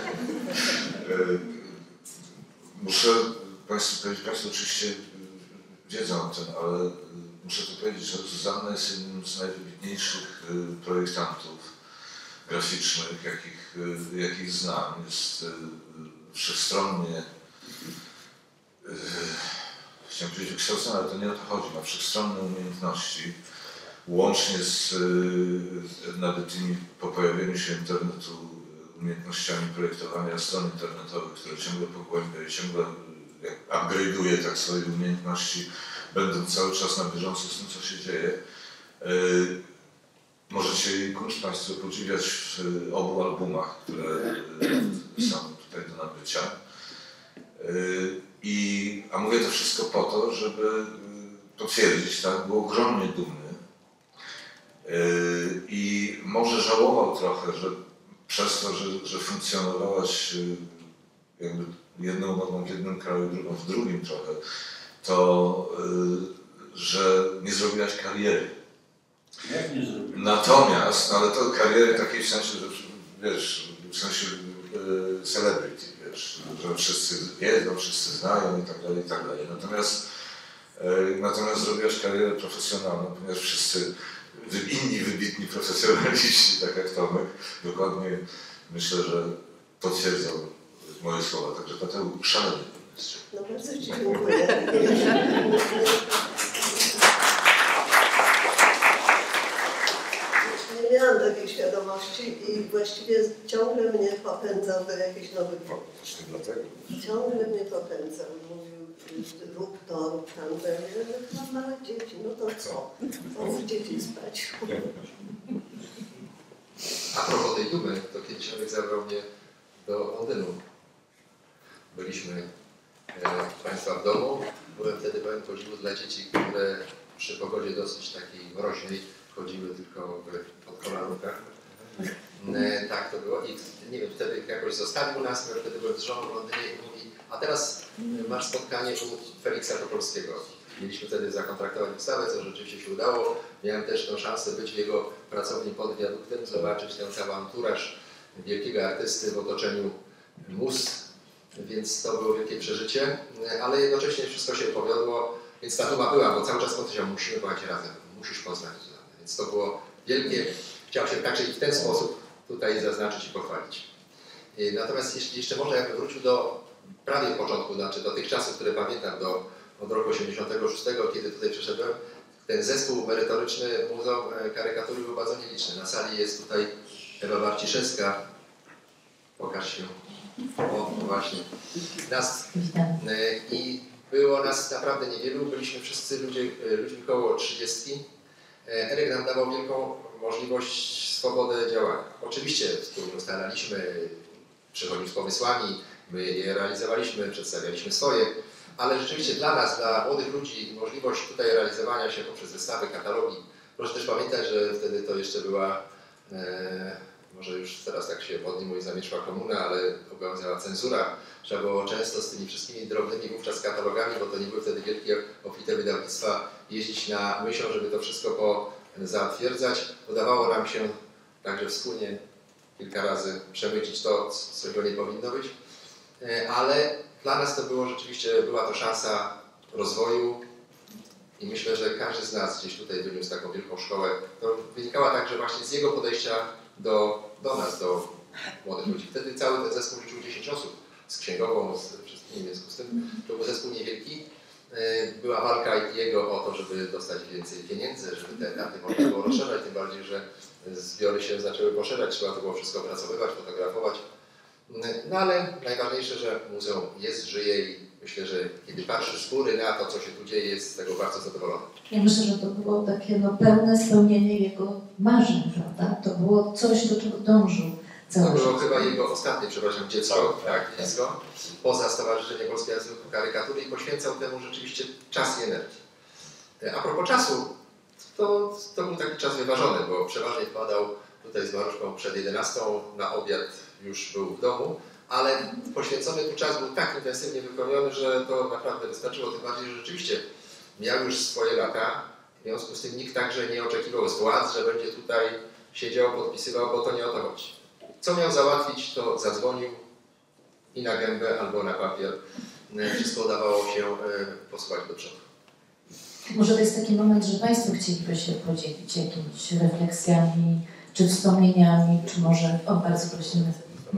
muszę Państwu powiedzieć, Państwo oczywiście wiedzą o tym, ale muszę tu powiedzieć, że Zuzanna jest jednym z najwybitniejszych projektantów graficznych, jakich znam. Jest wszechstronnie, chciałem powiedzieć wykształcona, ale to nie o to chodzi, ma wszechstronne umiejętności, łącznie z nawet tymi po pojawieniu się internetu umiejętnościami projektowania stron internetowych, które ciągle pogłębia i ciągle upgrade'uje tak swoje umiejętności, będąc cały czas na bieżąco z tym, co się dzieje. Możecie jej kunszt Państwo podziwiać w obu albumach, które są tutaj do nabycia. A mówię to wszystko po to, żeby potwierdzić, tak, był ogromnie dumny i może żałował trochę, że przez to, że funkcjonowałaś jakby jedną nogą w jednym kraju, drugą w drugim trochę, to że nie zrobiłaś kariery. Jak nie zrobiłem? Natomiast, ale to kariery takiej w sensie, że wiesz, w sensie celebrity, wiesz, że wszyscy wiedzą, wszyscy znają i tak dalej, i tak dalej. Natomiast zrobiłaś karierę profesjonalną, ponieważ wszyscy inni wybitni profesjonaliści, tak jak Tomek, dokładnie myślę, że potwierdzą moje słowa. Także dlatego szalenie jest. No bardzo Ci dziękuję. Nie miałam takiej świadomości i właściwie ciągle mnie popędzał do jakichś nowych Właśnie dlatego. Ciągle mnie popędzał. Mówił, rób to, rób tamto. Ja mówię, no mam małe dzieci, no to co? Co dzieci spać? A propos tej dumy, to kiedyś Olek zabrał mnie do Londynu. Byliśmy Państwa w domu. Byłem wtedy pełen podziwu dla dzieci, które przy pogodzie dosyć takiej mroźnej chodziły tylko pod kolanówkach. Tak to było i nie wiem, wtedy jakoś zostawił nas, ja wtedy byłem z żoną w Londynie i mówi, a teraz masz spotkanie u Feliksa Topolskiego. Mieliśmy wtedy zakontraktować wystawę, co rzeczywiście się udało. Miałem też tę szansę być w jego pracowni pod wiaduktem, zobaczyć ten cały anturaż wielkiego artysty w otoczeniu mus, więc to było wielkie przeżycie, ale jednocześnie wszystko się powiodło, więc ta duma była, bo cały czas podkreślał, musimy pojechać razem, musisz poznać Zuzannę, więc to było wielkie, chciałem się także i w ten sposób tutaj zaznaczyć i pochwalić. Natomiast jeśli jeszcze można, ja bym wrócił do prawie początku, znaczy do tych czasów, które pamiętam, od roku 86, kiedy tutaj przyszedłem, ten zespół merytoryczny Muzeum Karykatury był bardzo nieliczny. Na sali jest tutaj Ewa Barciszewska. Pokaż się. O, właśnie. I było nas naprawdę niewielu. Byliśmy wszyscy ludźmi koło 30. Eryk nam dawał wielką możliwość, swobodę działania. Oczywiście wspólnie ustalaliśmy, przychodził z pomysłami, my je realizowaliśmy, przedstawialiśmy swoje, ale rzeczywiście dla nas, dla młodych ludzi możliwość tutaj realizowania się poprzez wystawy, katalogi. Proszę też pamiętać, że wtedy to jeszcze była, może już teraz tak się modnie mówi, zamieszła komuna, ale obowiązywała cenzura. Trzeba było często z tymi wszystkimi drobnymi wówczas katalogami, bo to nie były wtedy wielkie, obfite wydawnictwa, jeździć na myśl, żeby to wszystko zatwierdzać. Udawało nam się także wspólnie kilka razy przemycić to, czego nie powinno być, ale dla nas to było rzeczywiście, była to szansa rozwoju i myślę, że każdy z nas gdzieś tutaj wyniósł taką wielką szkołę. To wynikała także właśnie z jego podejścia do nas, do młodych ludzi. Wtedy cały ten zespół liczył 10 osób z księgową, z wszystkimi, w związku z tym to był zespół niewielki, Była walka jego o to, żeby dostać więcej pieniędzy, żeby te etaty można było rozszerzać, tym bardziej, że zbiory się zaczęły poszerzać, trzeba to było wszystko opracowywać, fotografować. No ale najważniejsze, że muzeum jest, żyje i myślę, że kiedy patrzy z góry na to, co się tu dzieje, jest z tego bardzo zadowolony. Ja myślę, że to było takie pełne spełnienie jego marzeń, prawda? To było coś, do czego dążył To cały było czas. chyba jego ostatnie, przepraszam, dziecko, tak, dziecko, poza Stowarzyszeniem Polskiego Instytutu Karykatury i poświęcał temu rzeczywiście czas i energię. A propos czasu, to był taki czas wyważony, bo przeważnie wpadał tutaj z Maruszką przed 11, na obiad już był w domu, ale poświęcony tu czas był tak intensywnie wypełniony, że to naprawdę wystarczyło, tym bardziej, że rzeczywiście miał już swoje lata, w związku z tym nikt także nie oczekiwał z władz, że będzie tutaj siedział, podpisywał, bo to nie o to chodzi. Co miał załatwić, to zadzwonił i na gębę albo na papier. Wszystko udawało się posuwać do przodu. Może to jest taki moment, że Państwo chcieliby się podzielić jakimiś refleksjami, czy wspomnieniami, czy może... O, bardzo prosimy.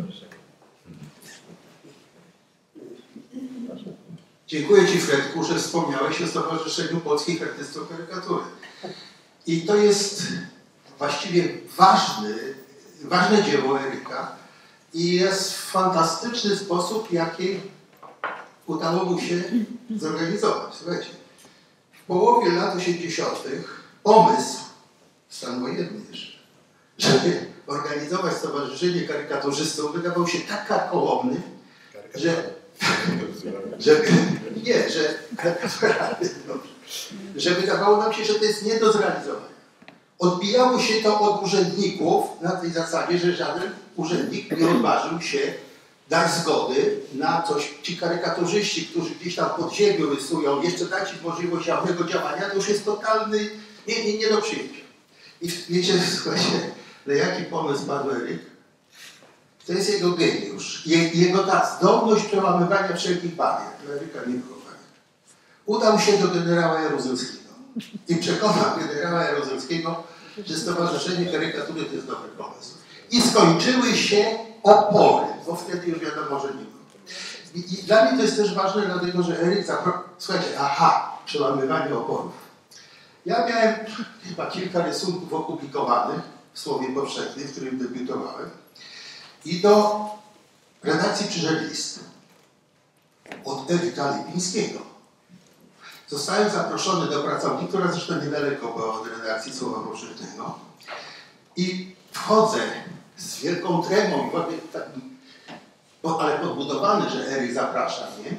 Dziękuję Ci, Fredku, że wspomniałeś o Stowarzyszeniu Polskich Artystów Karykatury. I to jest właściwie ważne dzieło Eryka i jest fantastyczny sposób, jaki udało mu się zorganizować. Słuchajcie, w połowie lat 80. pomysł, stan wojenny jeszcze, żeby organizować Stowarzyszenie Karykaturzystów wydawał się tak karkołomny, że wydawało nam się, że to jest nie do zrealizowania. Odbijało się to od urzędników na tej zasadzie, że żaden urzędnik nie odważył się dać zgody na coś. Ci karykaturzyści, którzy gdzieś tam pod ziemią rysują, jeszcze dać im możliwość jawnego działania, to już jest totalny nie do przyjęcia. I wiecie, słuchajcie, na jaki pomysł padł Eryk? To jest jego geniusz. Jego ta zdolność przełamywania wszelkich barier. Dla Eryka nie było barier. Udał się do generała Jaruzelskiego i przekonał generała Jaruzelskiego, że Stowarzyszenie Karykatury to jest dobry pomysł. I skończyły się opory, bo wtedy już wiadomo, że nie było. I dla mnie to jest też ważne, dlatego że Eryk słuchajcie, przełamywanie oporów. Ja miałem chyba kilka rysunków opublikowanych w Słowie Powszechnym, w którym debiutowałem. I do redakcji przyszedł list od Eryka Lipińskiego. Zostałem zaproszony do pracowni, która zresztą niedaleko była od redakcji Słowa Powszechnego. I wchodzę z wielką tremą, ale podbudowany, że Eryk zaprasza mnie.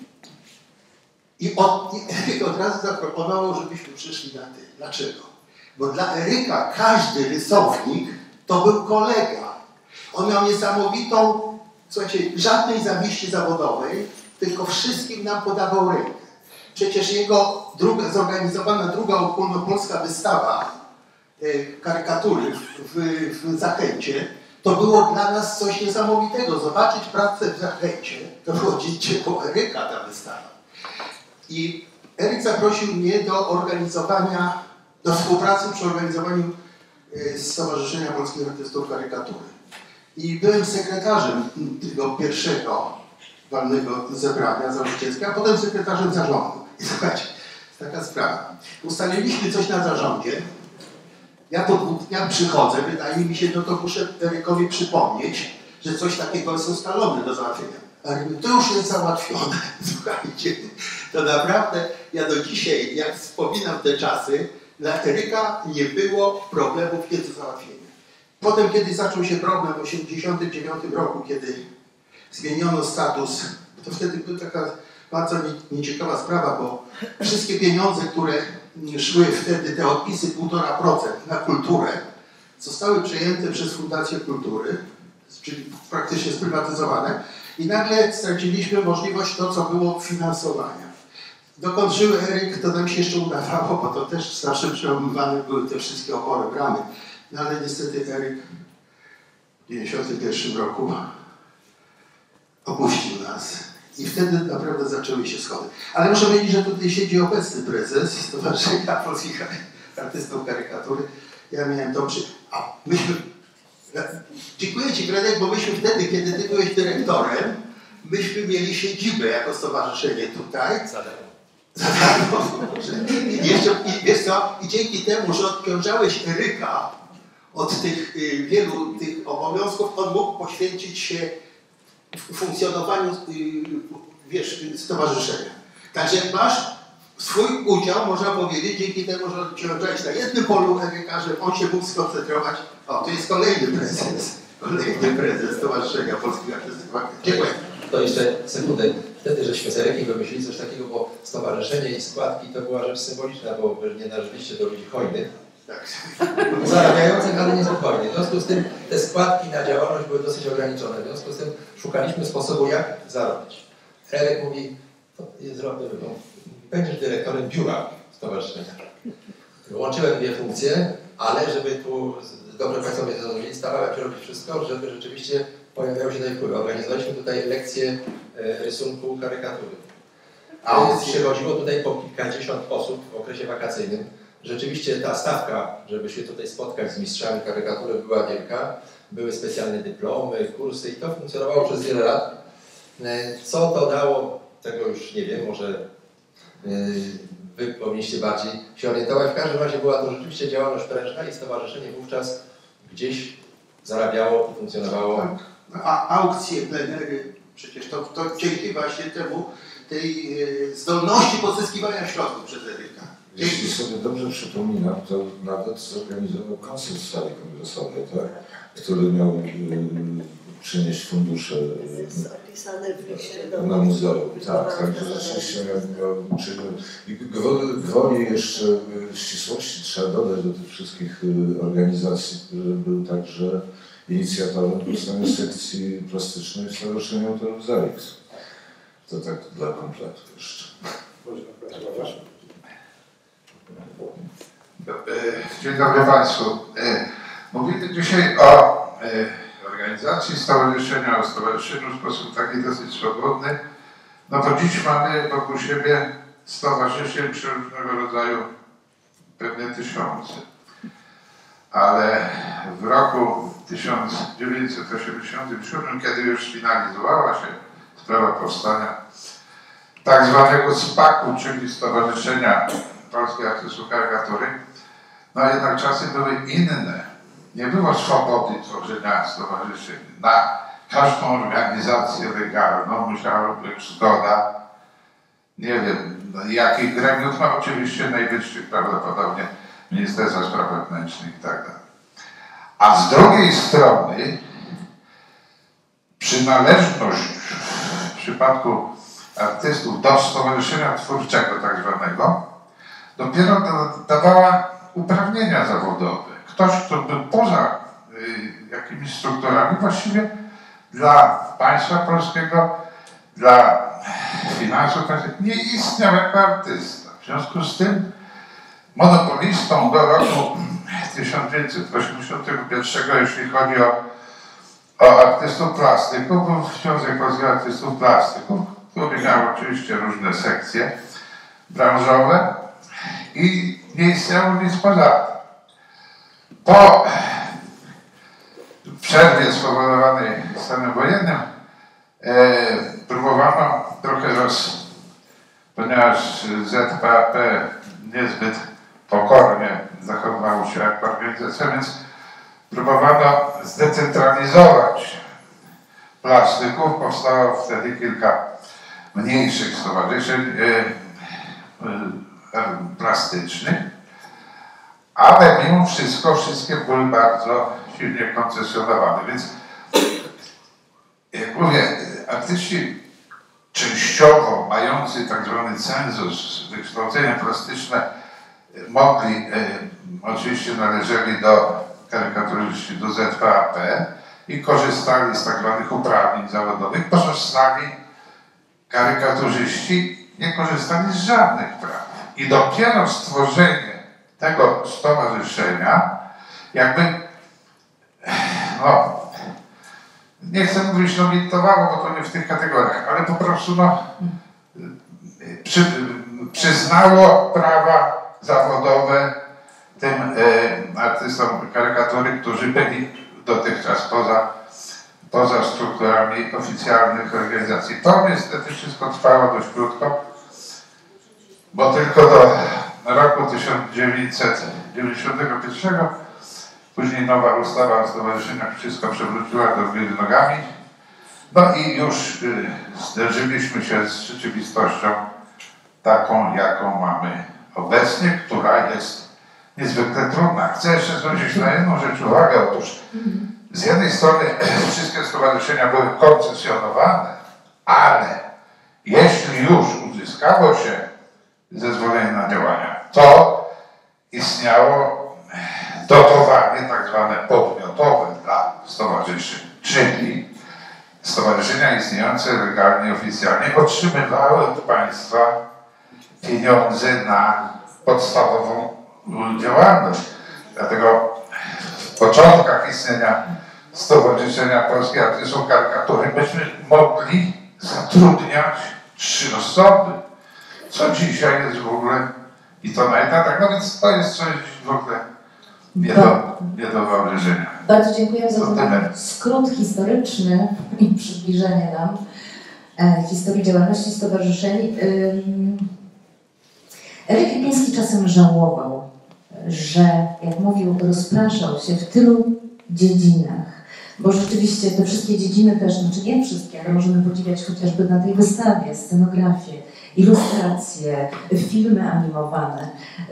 I Eryk od razu zaproponował, żebyśmy przyszli na ty. Dlaczego? Bo dla Eryka każdy rysownik to był kolega. On miał niesamowitą, słuchajcie, żadnej zawiści zawodowej, tylko wszystkim nam podawał rękę. Przecież jego zorganizowana druga ogólnopolska wystawa karykatury w Zachęcie, to było dla nas coś niesamowitego. Zobaczyć pracę w Zachęcie, to było dzieło Eryka ta wystawa. I Eryk zaprosił mnie do współpracy przy organizowaniu Stowarzyszenia Polskich Artystów Karykatury. I byłem sekretarzem tego pierwszego walnego zebrania założycielskiego, a potem sekretarzem zarządu. I słuchajcie, taka sprawa. Ustaliliśmy coś na zarządzie. Ja po 2 dniach przychodzę, wydaje mi się, no to muszę Erykowi przypomnieć, że coś takiego jest ustalone do załatwienia. Ale to już jest załatwione. Słuchajcie, to naprawdę ja do dzisiaj, jak wspominam te czasy, dla Eryka nie było problemów nie do załatwienia. Potem, kiedy zaczął się problem w 1989 roku, kiedy zmieniono status, to wtedy była taka bardzo nieciekawa sprawa, bo wszystkie pieniądze, które szły wtedy, te odpisy 1,5% na kulturę, zostały przejęte przez Fundację Kultury, czyli praktycznie sprywatyzowane i nagle straciliśmy możliwość to, co było finansowania. Dokąd żył Eryk, to nam się jeszcze udawało, bo to też zawsze przełamywane były te wszystkie opory, bramy. No ale niestety Eryk w 1991 roku opuścił nas i wtedy naprawdę zaczęły się schody. Ale muszę powiedzieć, że tutaj siedzi obecny prezes Stowarzyszenia Polskich Artystów Karykatury. Ja miałem to dziękuję Ci, Fredek, bo myśmy wtedy, kiedy Ty byłeś dyrektorem, myśmy mieli siedzibę jako stowarzyszenie tutaj. Za darmo. I wiesz co, i dzięki temu, że odciążałeś Eryka od tych wielu tych obowiązków, on mógł poświęcić się funkcjonowaniu, wiesz, stowarzyszenia. Także masz swój udział, można powiedzieć, dzięki temu, że odciążałeś na jednym polu Eryka, że on się mógł skoncentrować. O, to jest kolejny prezes Stowarzyszenia Polskich Artystów. Dziękuję. To jeszcze sekundę. Wtedy, żeśmy z Erykiem wymyślili coś takiego, bo stowarzyszenie i składki to była rzecz symboliczna, bo nie należeliście do ludzi hojnych. Tak. Zarabiających, ale nie są hojni. W związku z tym te składki na działalność były dosyć ograniczone. W związku z tym szukaliśmy sposobu, jak zarobić. Eryk mówi, to będziesz dyrektorem biura stowarzyszenia. Łączyłem dwie funkcje, ale żeby tu dobrze Państwo mnie zrozumieli, starałem się robić wszystko, żeby rzeczywiście pojawiały się tutaj wpływy. Organizowaliśmy tutaj lekcje rysunku karykatury. Przychodziło tutaj po kilkadziesiąt osób w okresie wakacyjnym. Rzeczywiście ta stawka, żeby się tutaj spotkać z mistrzami karykatury, była wielka. Były specjalne dyplomy, kursy i to funkcjonowało przez wiele lat. Co to dało, tego już nie wiem, może Wy powinniście bardziej się orientować. W każdym razie była to rzeczywiście działalność prężna i stowarzyszenie wówczas gdzieś zarabiało i funkcjonowało. Tak. A aukcje, plenery, przecież to dzięki właśnie temu, tej zdolności pozyskiwania środków przez Eryka. Jeśli sobie dobrze przypominam, to nawet zorganizował koncert w sali kongresowej, tak? Który miał przynieść fundusze zapisane w liście na muzeum. Tak, także rzeczywiście miał i gwoli jeszcze ścisłości trzeba dodać do tych wszystkich organizacji, które był także inicjatorem powstania sekcji plastycznej w Stowarzyszeniu Autorów ZAX. To tak dla kompletu jeszcze. Dzień dobry Państwu. Mówimy dzisiaj o organizacji stowarzyszenia, o stowarzyszeniu w sposób taki dosyć swobodny. No to dziś mamy wokół siebie stowarzyszeń różnego rodzaju pewnie tysiące. Ale w roku 1987, kiedy już finalizowała się sprawa powstania tak zwanego SPAK-u, czyli Stowarzyszenia Polskich Artystów Karykatury, no jednak czasy były inne. Nie było swobody tworzenia stowarzyszeń. Na każdą organizację legalną musiała być zgoda, nie wiem, jakich gremiów, no oczywiście najwyższych prawdopodobnie Ministerstwa Spraw Wewnętrznych i tak dalej. A z drugiej strony przynależność w przypadku artystów do stowarzyszenia twórczego tak zwanego dopiero dawała uprawnienia zawodowe. Ktoś, kto był poza jakimiś strukturami, właściwie dla państwa polskiego, dla finansów nie istniał jako artysta. W związku z tym monopolistą do roku 1981, jeśli chodzi o artystów plastyków, był Związek Polskich Artystów Plastyków, który miał oczywiście różne sekcje branżowe i nie istniało nic poza tym. Po przerwie spowodowanej stanem wojennym próbowano trochę ponieważ ZPAP niezbyt pokornie zachowywało się jako organizacja, więc próbowano zdecentralizować plastyków. Powstało wtedy kilka mniejszych stowarzyszeń plastycznych, ale mimo wszystko wszystkie były bardzo silnie koncesjonowane. Więc jak mówię, artyści częściowo mający tak zwany cenzus, wykształcenie plastyczne mogli, oczywiście należeli do karykaturzyści, do ZPAP i korzystali z tak zwanych uprawnień zawodowych. Pozostali karykaturzyści nie korzystali z żadnych praw. I dopiero stworzenie tego stowarzyszenia jakby, no, nie chcę mówić nobilitowało, bo to nie w tych kategoriach, ale po prostu no, przyznało prawa zawodowe tym artystom karykatury, którzy byli dotychczas poza strukturami oficjalnych organizacji. To niestety wszystko trwało dość krótko. bo tylko do roku 1991, później nowa ustawa o stowarzyszeniach wszystko przewróciła do góry nogami. No i już zderzyliśmy się z rzeczywistością taką, jaką mamy obecnie, która jest niezwykle trudna. Chcę jeszcze zwrócić na jedną rzecz uwagę. Otóż z jednej strony wszystkie stowarzyszenia były koncesjonowane, ale jeśli już uzyskało się zezwolenie na działania, to istniało dotowanie tak zwane podmiotowe dla stowarzyszeń, czyli stowarzyszenia istniejące legalnie, oficjalnie otrzymywały od państwa pieniądze na podstawową działalność. Dlatego w początkach istnienia Stowarzyszenia Polskich Artystów Karykatury myśmy mogli zatrudniać 3 osoby, co dzisiaj jest w ogóle i to na etatach. No więc to jest coś w ogóle nie do wyobrażenia. Bardzo dziękuję za ten skrót historyczny i przybliżenie nam historii działalności stowarzyszeń. Eryk Lipiński czasem żałował, że, jak mówił, rozpraszał się w tylu dziedzinach, bo rzeczywiście te wszystkie dziedziny też, znaczy nie wszystkie, ale możemy podziwiać chociażby na tej wystawie scenografię, ilustracje, filmy animowane,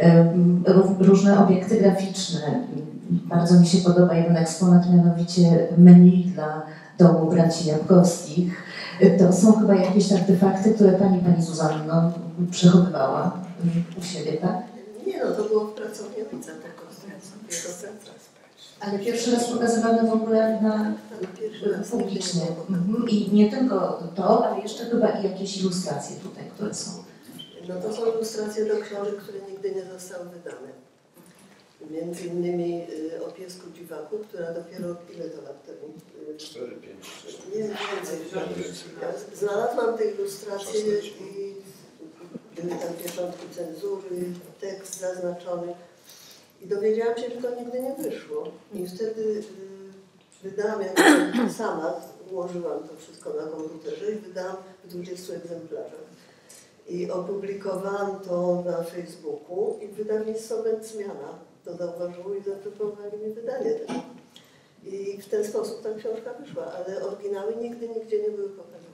różne obiekty graficzne. Bardzo mi się podoba jeden eksponat, mianowicie menu dla domu braci Jankowskich. To są chyba jakieś artefakty, które pani Zuzanno przechowywała u siebie, tak? Nie no, to było w pracowniowicach tego centra. Ale pierwszy raz pokazywane w ogóle na publicznie. I nie tylko to, ale jeszcze chyba i jakieś ilustracje tutaj, które są. No to są ilustracje do książek, które nigdy nie zostały wydane. Między innymi o piesku dziwaku, która dopiero ile to lat temu? 4-5. Nie więcej. Ja znalazłam te ilustracje i były tam pieczątki cenzury, tekst zaznaczony. I dowiedziałam się, że to nigdy nie wyszło. I wtedy wydałam, jak sama ułożyłam to wszystko na komputerze i wydałam w 20 egzemplarzach. I opublikowałam to na Facebooku i wydawnictwo Zmiana to zauważyło i zaproponowali mi wydanie tego. I w ten sposób ta książka wyszła, ale oryginały nigdy nigdzie nie były pokazywane.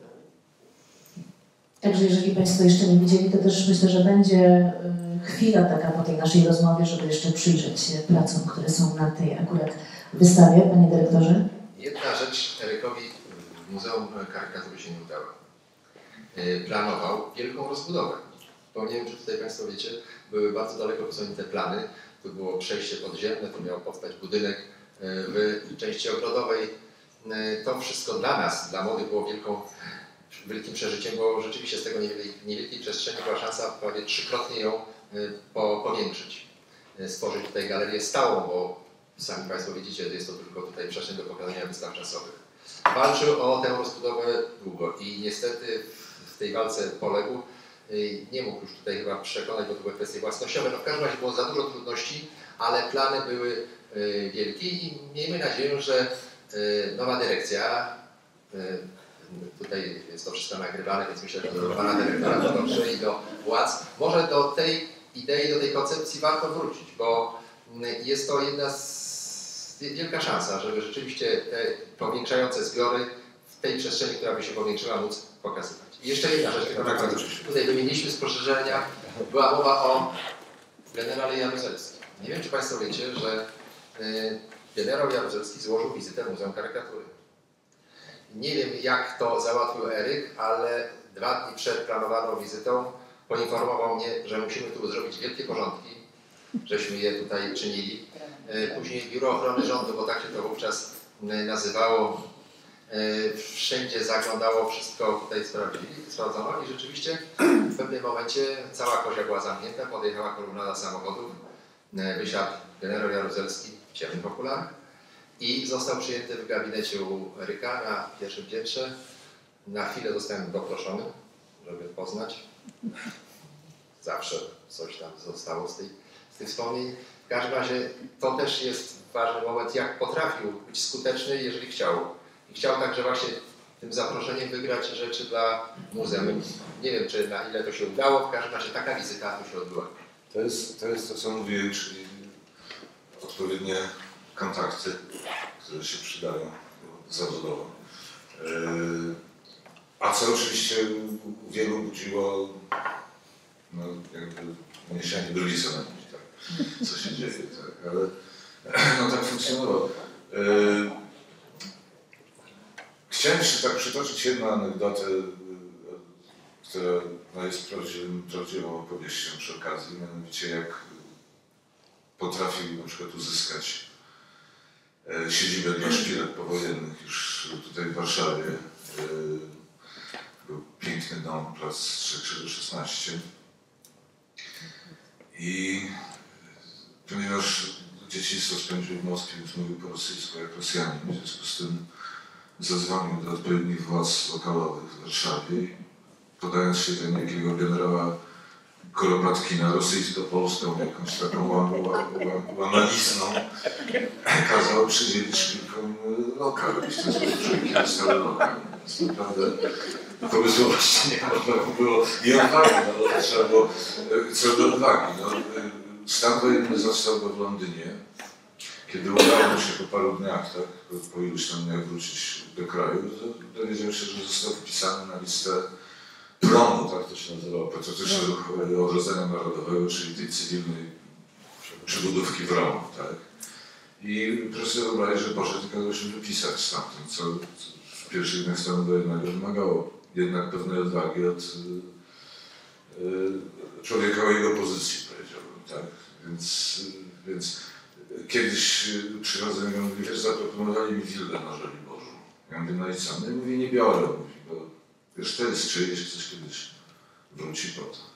Także jeżeli Państwo jeszcze nie widzieli, to też myślę, że będzie chwila taka po tej naszej rozmowie, żeby jeszcze przyjrzeć się pracom, które są na tej akurat wystawie. Panie Dyrektorze? Jedna rzecz Erykowi w Muzeum Karykatury się nie udała. Planował wielką rozbudowę. Bo nie wiem, czy tutaj Państwo wiecie, były bardzo daleko posunięte plany. To było przejście podziemne, to miał powstać budynek w części ogrodowej. To wszystko dla nas, dla młodych było wielkim przeżyciem, bo rzeczywiście z tego niewielkiej przestrzeni była szansa prawie 3-krotnie ją powiększyć. Stworzyć tutaj galerię stałą, bo sami Państwo widzicie, że jest to tylko tutaj przestrzeń do pokazania wystaw czasowych. Walczył o tę rozbudowę długo i niestety w tej walce poległ. Nie mógł już tutaj chyba przekonać, bo to były kwestie własnościowe. No w każdym razie było za dużo trudności, ale plany były wielkie i miejmy nadzieję, że nowa dyrekcja, tutaj jest to wszystko nagrywane, więc myślę, że do pana dyrektora to dobrze i do władz, może do tej idei, do tej koncepcji warto wrócić, bo jest to wielka szansa, żeby rzeczywiście te powiększające zbiory w tej przestrzeni, która by się powiększyła, móc pokazywać. I jeszcze jedna rzecz, tylko tak tutaj wymieniliśmy spostrzeżenia, była mowa o generale Jaruzelskim. Nie wiem, czy Państwo wiecie, że generał Jaruzelski złożył wizytę w Muzeum Karykatury. Nie wiem, jak to załatwił Eryk, ale 2 dni przed planowaną wizytą poinformował mnie, że musimy tu zrobić wielkie porządki, żeśmy je tutaj czynili. Później Biuro Ochrony Rządu, bo tak się to wówczas nazywało, wszędzie zaglądało, wszystko tutaj sprawdzono i rzeczywiście w pewnym momencie cała Kozia była zamknięta, podjechała kolumnada samochodów, wysiadł generał Jaruzelski w ciemnych okularach i został przyjęty w gabinecie u Eryka na pierwszym piętrze. Na chwilę zostałem doproszony, żeby poznać. Zawsze coś tam zostało z tych wspomnień. W każdym razie to też jest ważny moment, jak potrafił być skuteczny, jeżeli chciał. I chciał także właśnie tym zaproszeniem wygrać rzeczy dla muzeum. Nie wiem, czy na ile to się udało, w każdym razie taka wizyta tu się odbyła. To jest to, co mówiłem, czyli odpowiednie kontakty, które się przydają zawodowo. A co oczywiście u wielu budziło no, jakby niesienie brwica na nich, tak, co się dzieje, tak, ale no tak funkcjonowało. Chciałem jeszcze tak przytoczyć jedną anegdotę, która no, jest prawdziwą opowieścią przy okazji, mianowicie jak potrafił na przykład uzyskać siedzibę dla szpilek powojennych już tutaj w Warszawie. Był piękny dom, plac 3/16. I ponieważ dzieciństwo spędził w Moskwie, więc mówił po rosyjsku jak Rosjanin, w związku z tym zadzwonił do odpowiednich władz lokalowych w Warszawie i podając się do niejakiego generała Koropatkina rosyjsko-polską, jakąś taką łamalizną, kazał przydzielić szpilkom lokal, stary lokal. Więc naprawdę pomysłowości nie można było i odwagi, no to trzeba było co do odwagi. No, stan wojenny został go w Londynie, kiedy udało mu się po paru dniach, tak, po iluś tam dniach wrócić do kraju, to dowiedział się, że został wpisany na listę PROM-u, tak to się nazywało, Patriotycznego Odrodzenia Narodowego, czyli tej cywilnej przebudówki w Romu, tak. I proszę sobie wyobrazić, że poszedł i kazał się wypisać stamtąd, co w pierwszych dniach stanu wojennego wymagało jednak pewnej odwagi od człowieka o jego pozycji, powiedziałbym, tak. Więc kiedyś przychodzę i mówię, wiesz, zaproponowali mi willę na Żoliborzu. Ja mówię, no i co? No i mówię, nie biorę, mówi, bo wiesz, to jest czyjeś, ktoś kiedyś wróci po to.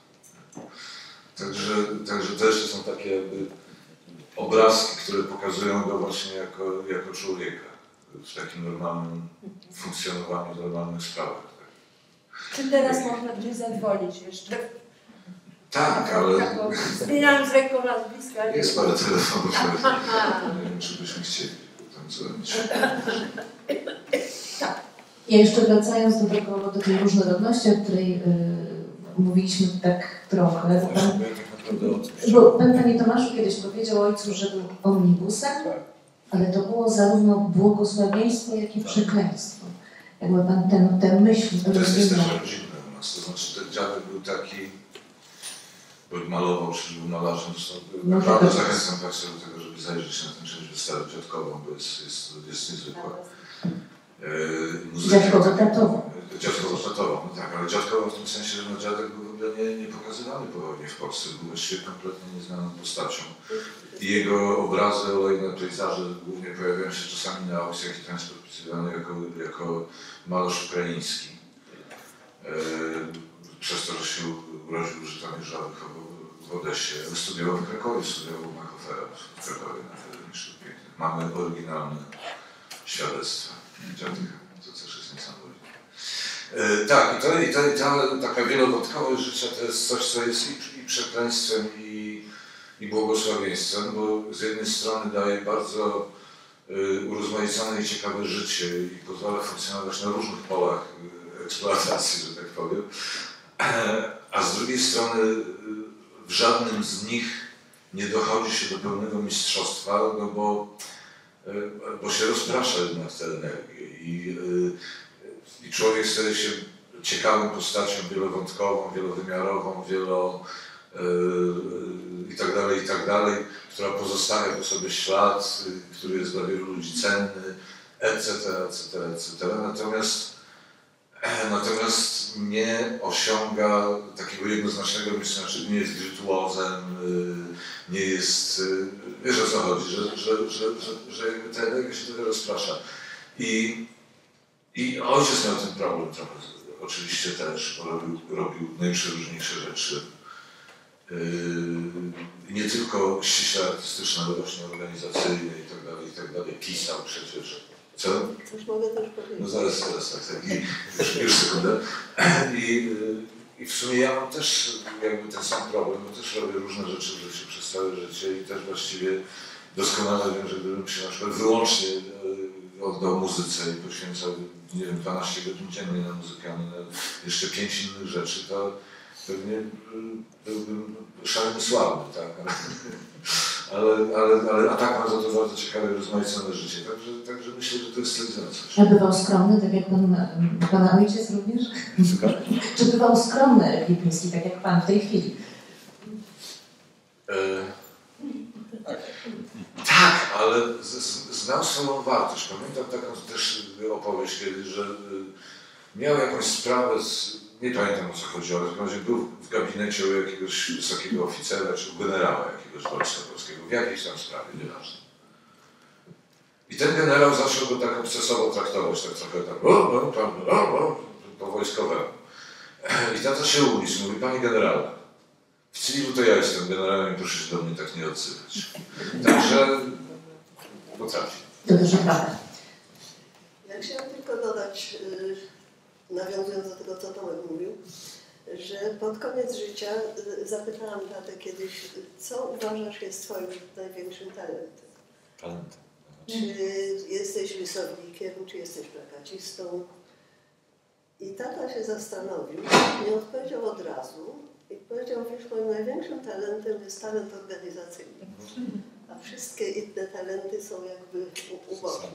Także też są takie jakby obrazki, które pokazują go właśnie jako człowieka w takim normalnym funkcjonowaniu, w normalnych sprawach. Tak. Czy teraz można gdzieś zadzwonić jeszcze? Tak, ale Zmieniam z ręką nazwiska. jest parę telefonów, ale nie wiem, czy byśmy chcieli tam dzwonić. Ja jeszcze wracając do tej różnorodności, o której mówiliśmy tak trochę. Pan, Panie Tomaszu, kiedyś powiedział ojcu, że był omnibusem, ale to było zarówno błogosławieństwo, jak i przekleństwo. Jakby pan tę myśl to jest też rodzinne u nas, to znaczy ten dziadek był taki, bo malował, czy był malarzem, naprawdę zachęcam Państwa do tego, żeby zajrzeć na tę część wystawę dziadkową, bo jest niezwykła. Dziadkowo-tatową. Dziadkowo-tatową, no tak, ale dziadkowo w tym sensie, że no dziadek był w ogóle nie pokazywany po wojnie w Polsce, był właściwie kompletnie nieznaną postacią. I jego obrazy, olejne pejzaże głównie pojawiają się czasami na aukcjach i tam jest podpisywany jako malarz ukraiński. Przez to, że się urodził w Żytomierzowie, w Odessie, studiował w Krakowie, studiował Machofera w Krakowie na Akademii Pięknych. Mamy oryginalne świadectwa dziadka, to też jest niesamowite. Tak, i ta taka wielowątkowość życia to jest coś, co jest i przekleństwem, i błogosławieństwem, bo z jednej strony daje bardzo urozmaicone i ciekawe życie i pozwala funkcjonować na różnych polach eksploatacji, że tak powiem, a z drugiej strony w żadnym z nich nie dochodzi się do pełnego mistrzostwa, no bo się rozprasza jednak tę energię i człowiek staje się ciekawą postacią wielowątkową, wielowymiarową, i tak dalej, która pozostawia po sobie ślad, który jest dla wielu ludzi cenny, etc. Natomiast nie osiąga takiego jednoznacznego mistrzostwa, znaczy nie jest wirtuozem, nie jest, wiesz o co chodzi, że jakby ta energia się trochę rozprasza. I ojciec miał ten problem trochę, oczywiście też, bo robił najprzeróżniejsze rzeczy. Nie tylko ściśle artystyczne, ale właśnie organizacyjne i tak dalej. Pisał przecież. Co? Już mogę też powiedzieć. No zaraz, tak. Już sekundę. I w sumie ja mam też jakby ten sam problem, bo też robię różne rzeczy w życiu przez całe życie i też właściwie doskonale wiem, że gdybym się na przykład wyłącznie oddał muzyce i poświęcał, nie wiem, 12 godzin dziennie na muzykę, jeszcze 5 innych rzeczy, to pewnie byłbym szalenie słaby, tak? A tak mam za to bardzo ciekawe, rozmaicone życie, także myślę, że to jest coś. A bywał skromny, tak jak pana ojciec również? Czy bywał skromny Eryk Lipiński, tak jak pan w tej chwili? Tak, ale znał swoją wartość. Pamiętam taką też opowieść kiedyś, że miał jakąś sprawę nie pamiętam o co chodziło, ale w każdym razie był w gabinecie u jakiegoś wysokiego oficera czy generała jakiegoś wojska polskiego, w jakiejś tam sprawie, nieważne. I ten generał zaczął go tak obcesowo traktować, tak trochę tak, po wojskowemu. I tata się uniósł, mówi, panie generale, w cywilu to ja jestem generałem i proszę się do mnie tak nie odzywać. Także potrafi. To dużo prawda. Ja chciałam tylko dodać, nawiązując do tego, co Tomek mówił, że pod koniec życia zapytałam tatę kiedyś, co uważasz jest twoim największym talentem? Talentem. Czy jesteś rysownikiem, czy jesteś plakacistą? I tata się zastanowił, nie odpowiedział od razu i powiedział, wiesz, moim największym talentem jest talent organizacyjny, a wszystkie inne talenty są jakby uboczne.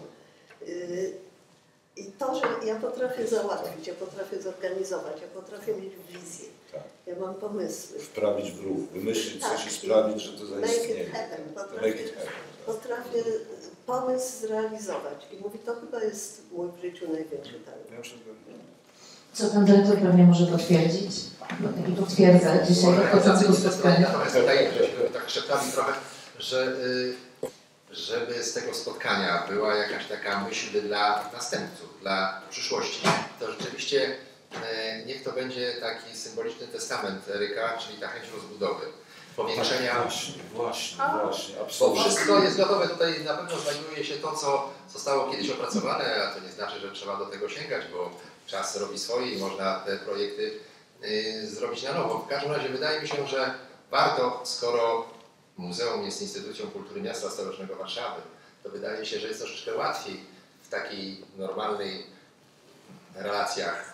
I to, że ja potrafię załatwić, ja potrafię zorganizować, ja potrafię mieć wizję, ja mam pomysły. Wprawić w ruch, wymyślić coś i sprawić, że to zaistnieje. Potrafię pomysł zrealizować. I mówi, to chyba jest mój w życiu największy talent. Co pan dyrektor pewnie może potwierdzić i potwierdza dzisiaj od początku spotkania. Natomiast wydaje mi się, tak szeptami trochę, że żeby z tego spotkania była jakaś taka myśl dla następców, dla przyszłości, to rzeczywiście niech to będzie taki symboliczny testament Eryka, czyli ta chęć rozbudowy, powiększenia. Właśnie, Bo wszystko jest gotowe, tutaj na pewno znajduje się to, co zostało kiedyś opracowane, a to nie znaczy, że trzeba do tego sięgać, bo czas robi swoje i można te projekty zrobić na nowo. W każdym razie wydaje mi się, że warto, skoro muzeum jest instytucją kultury miasta stołecznego Warszawy, to wydaje się, że jest troszeczkę łatwiej w takiej normalnej relacjach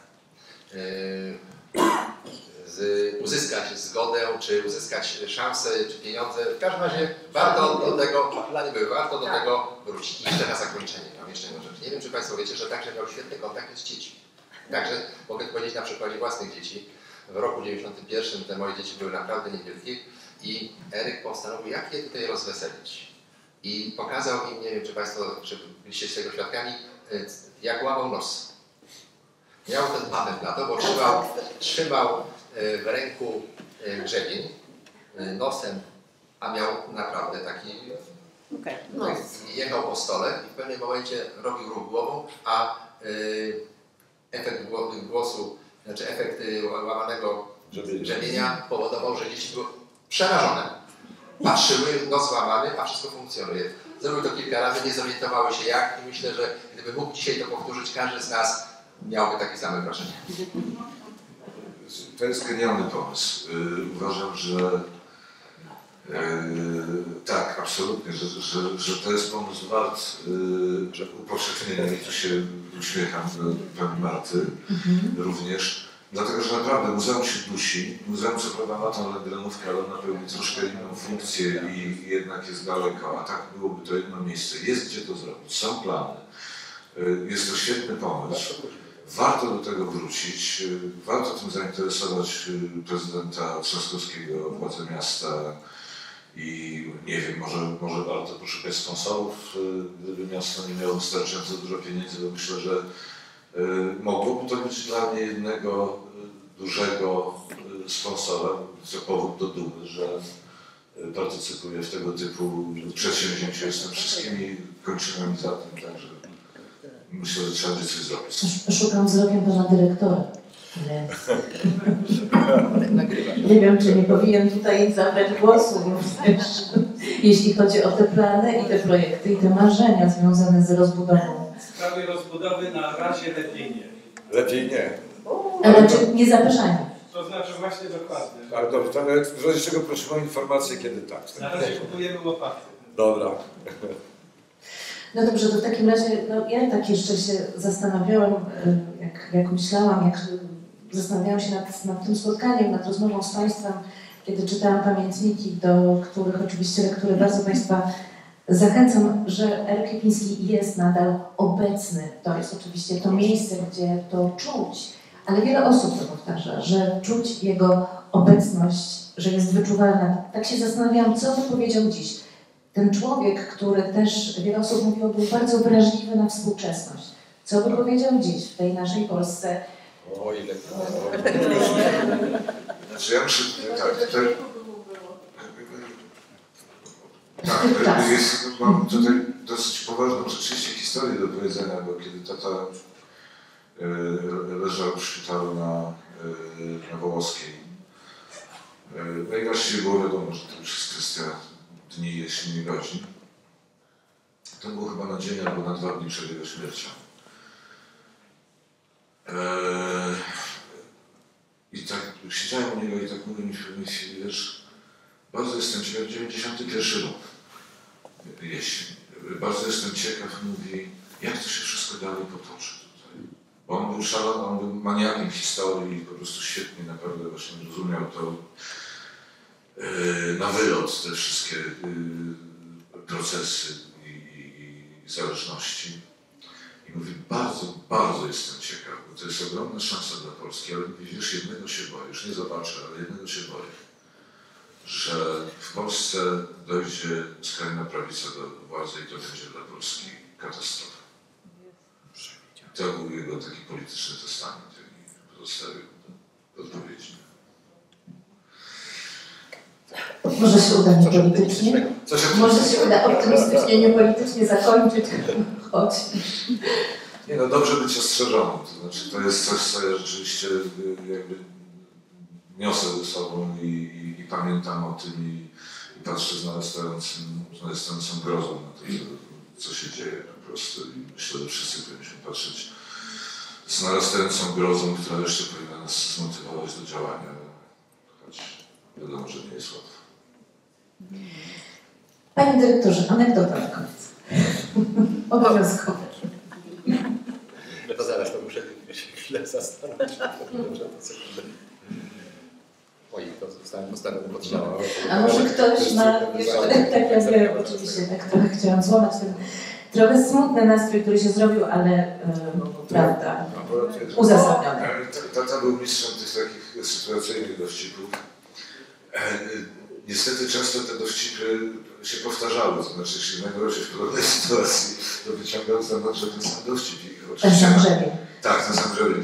uzyskać zgodę, czy uzyskać szansę, czy pieniądze. W każdym razie warto do tego, warto do tego wrócić. I jeszcze na zakończenie mam jeszcze jedną rzecz. Nie wiem, czy Państwo wiecie, że także miał świetny kontakt z dziećmi. Także mogę powiedzieć na przykładzie własnych dzieci. W roku 91 te moje dzieci były naprawdę niewielkie i Eryk postanowił, jak je tutaj rozweselić. I pokazał im, nie wiem, czy Państwo byliście z tego świadkami, jak łamał nos. Miał ten patent na to, bo trzymał w ręku grzebień nosem, a miał naprawdę taki jechał po stole i w pewnym momencie robił ruch głową, a efekt głosu, znaczy efekt łamanego grzebienia powodował, że dzieci były przerażone. Patrzyły, nos łamany, a wszystko funkcjonuje. Zrobił to kilka razy, nie zorientowały się jak i myślę, że gdyby mógł dzisiaj to powtórzyć, każdy z nas miałby takie same wrażenie. To jest genialny pomysł. Uważam, że tak, absolutnie, że to jest pomysł wart upowszechnienia i tu się uśmiecham do pani Marty również, dlatego że naprawdę muzeum się dusi. Muzeum co prawda ma tą Legrenówkę, ale ona pełni troszkę inną funkcję i jednak jest daleko, a tak byłoby to jedno miejsce. Jest gdzie to zrobić, są plany. Jest to świetny pomysł. Warto do tego wrócić, warto tym zainteresować prezydenta Trzaskowskiego, władze miasta i nie wiem, może warto poszukać sponsorów, gdyby miasto nie miało wystarczająco dużo pieniędzy, bo myślę, że mogłoby to być dla mnie jednego dużego sponsora, co powód do dumy, że partycypuję w tego typu przedsięwzięciu. Jestem wszystkimi kończynami za tym, także myślę, że trzeba coś zrobić. Szukam wzrokiem pana dyrektora. Nie wiem, czy nie powinien tutaj zabrać głosu również, jeśli chodzi o te plany i te projekty i te marzenia związane z rozbudową. W sprawie rozbudowy na razie lepiej nie. Lepiej nie. Ale czy nie zapraszanie? To znaczy właśnie dokładnie. Ale dobrze, to w razie czego prosimy o informację, kiedy tak. Na razie kupujemy łopaty. Dobra. No dobrze, to w takim razie, no ja tak jeszcze się zastanawiałam, jak myślałam, jak zastanawiałam się nad tym spotkaniem, nad rozmową z Państwem, kiedy czytałam pamiętniki, do których oczywiście lektury bardzo Państwa zachęcam, że Eryk Lipiński jest nadal obecny. To jest oczywiście to miejsce, gdzie to czuć, ale wiele osób to powtarza, że czuć jego obecność, że jest wyczuwalna. Tak się zastanawiałam, co by powiedział dziś. Ten człowiek, który też, wiele osób mówiło, był bardzo wrażliwy na współczesność. Co by powiedział dziś w tej naszej Polsce? O, ile Znaczy ja muszę, mam tutaj dosyć poważną rzeczywiście historię do powiedzenia, bo kiedy tata leżał w szpitalu na Wołoskiej, no i właściwie było wiadomo, że to już jest kwestia dni, jeśli nie godzin. To było chyba na dzień albo na 2 dni przed jego śmiercią. I tak siedziałem u niego i tak mówię mi w pewnej chwili, wiesz, bardzo jestem ciekaw, 91 rok jesień. Bardzo jestem ciekaw, mówi, jak to się wszystko dalej potoczy tutaj. Bo on był szalony, on był maniakiem historii i po prostu świetnie naprawdę właśnie rozumiał to na wylot, te wszystkie procesy i zależności. I mówi, bardzo, bardzo jestem ciekaw, bo to jest ogromna szansa dla Polski, ale wiesz, jednego się boję, już nie zobaczę, ale jednego się boję, że w Polsce dojdzie skrajna prawica do władzy i to będzie dla Polski katastrofa. To był jego taki polityczny testament, jaki pozostawił odpowiedzi. Może się uda niepolitycznie. Może się uda optymistycznie, niepolitycznie zakończyć. Chodź. Nie no, dobrze być ostrzeżonym, to znaczy to jest coś, co ja rzeczywiście jakby niosę ze sobą i pamiętam o tym i patrzę z narastającą grozą na to, co się dzieje po prostu i myślę, że wszyscy powinniśmy patrzeć z narastającą grozą, która jeszcze powinna nas zmotywować do działania, choć wiadomo, że nie jest łatwo. Panie dyrektorze, anegdota na koniec. Obowiązkowo. To zaraz, to muszę się chwilę zastanowić. Oj, to zostałem postawiony pod ścianą. A może ktoś ma jeszcze, tak ja wiem, oczywiście, tak trochę chciałam złamać ten trochę smutny nastrój, który się zrobił, ale prawda, uzasadniony. Tata był mistrzem tych takich sytuacyjnych dowcipów. Niestety często te dowcipy się powtarzały, to znaczy jeśli znajdował się w podobnej sytuacji, to wyciągał za dobrze ten sam dowcip. Ten sam grzebień. Tak, ten sam grzebień.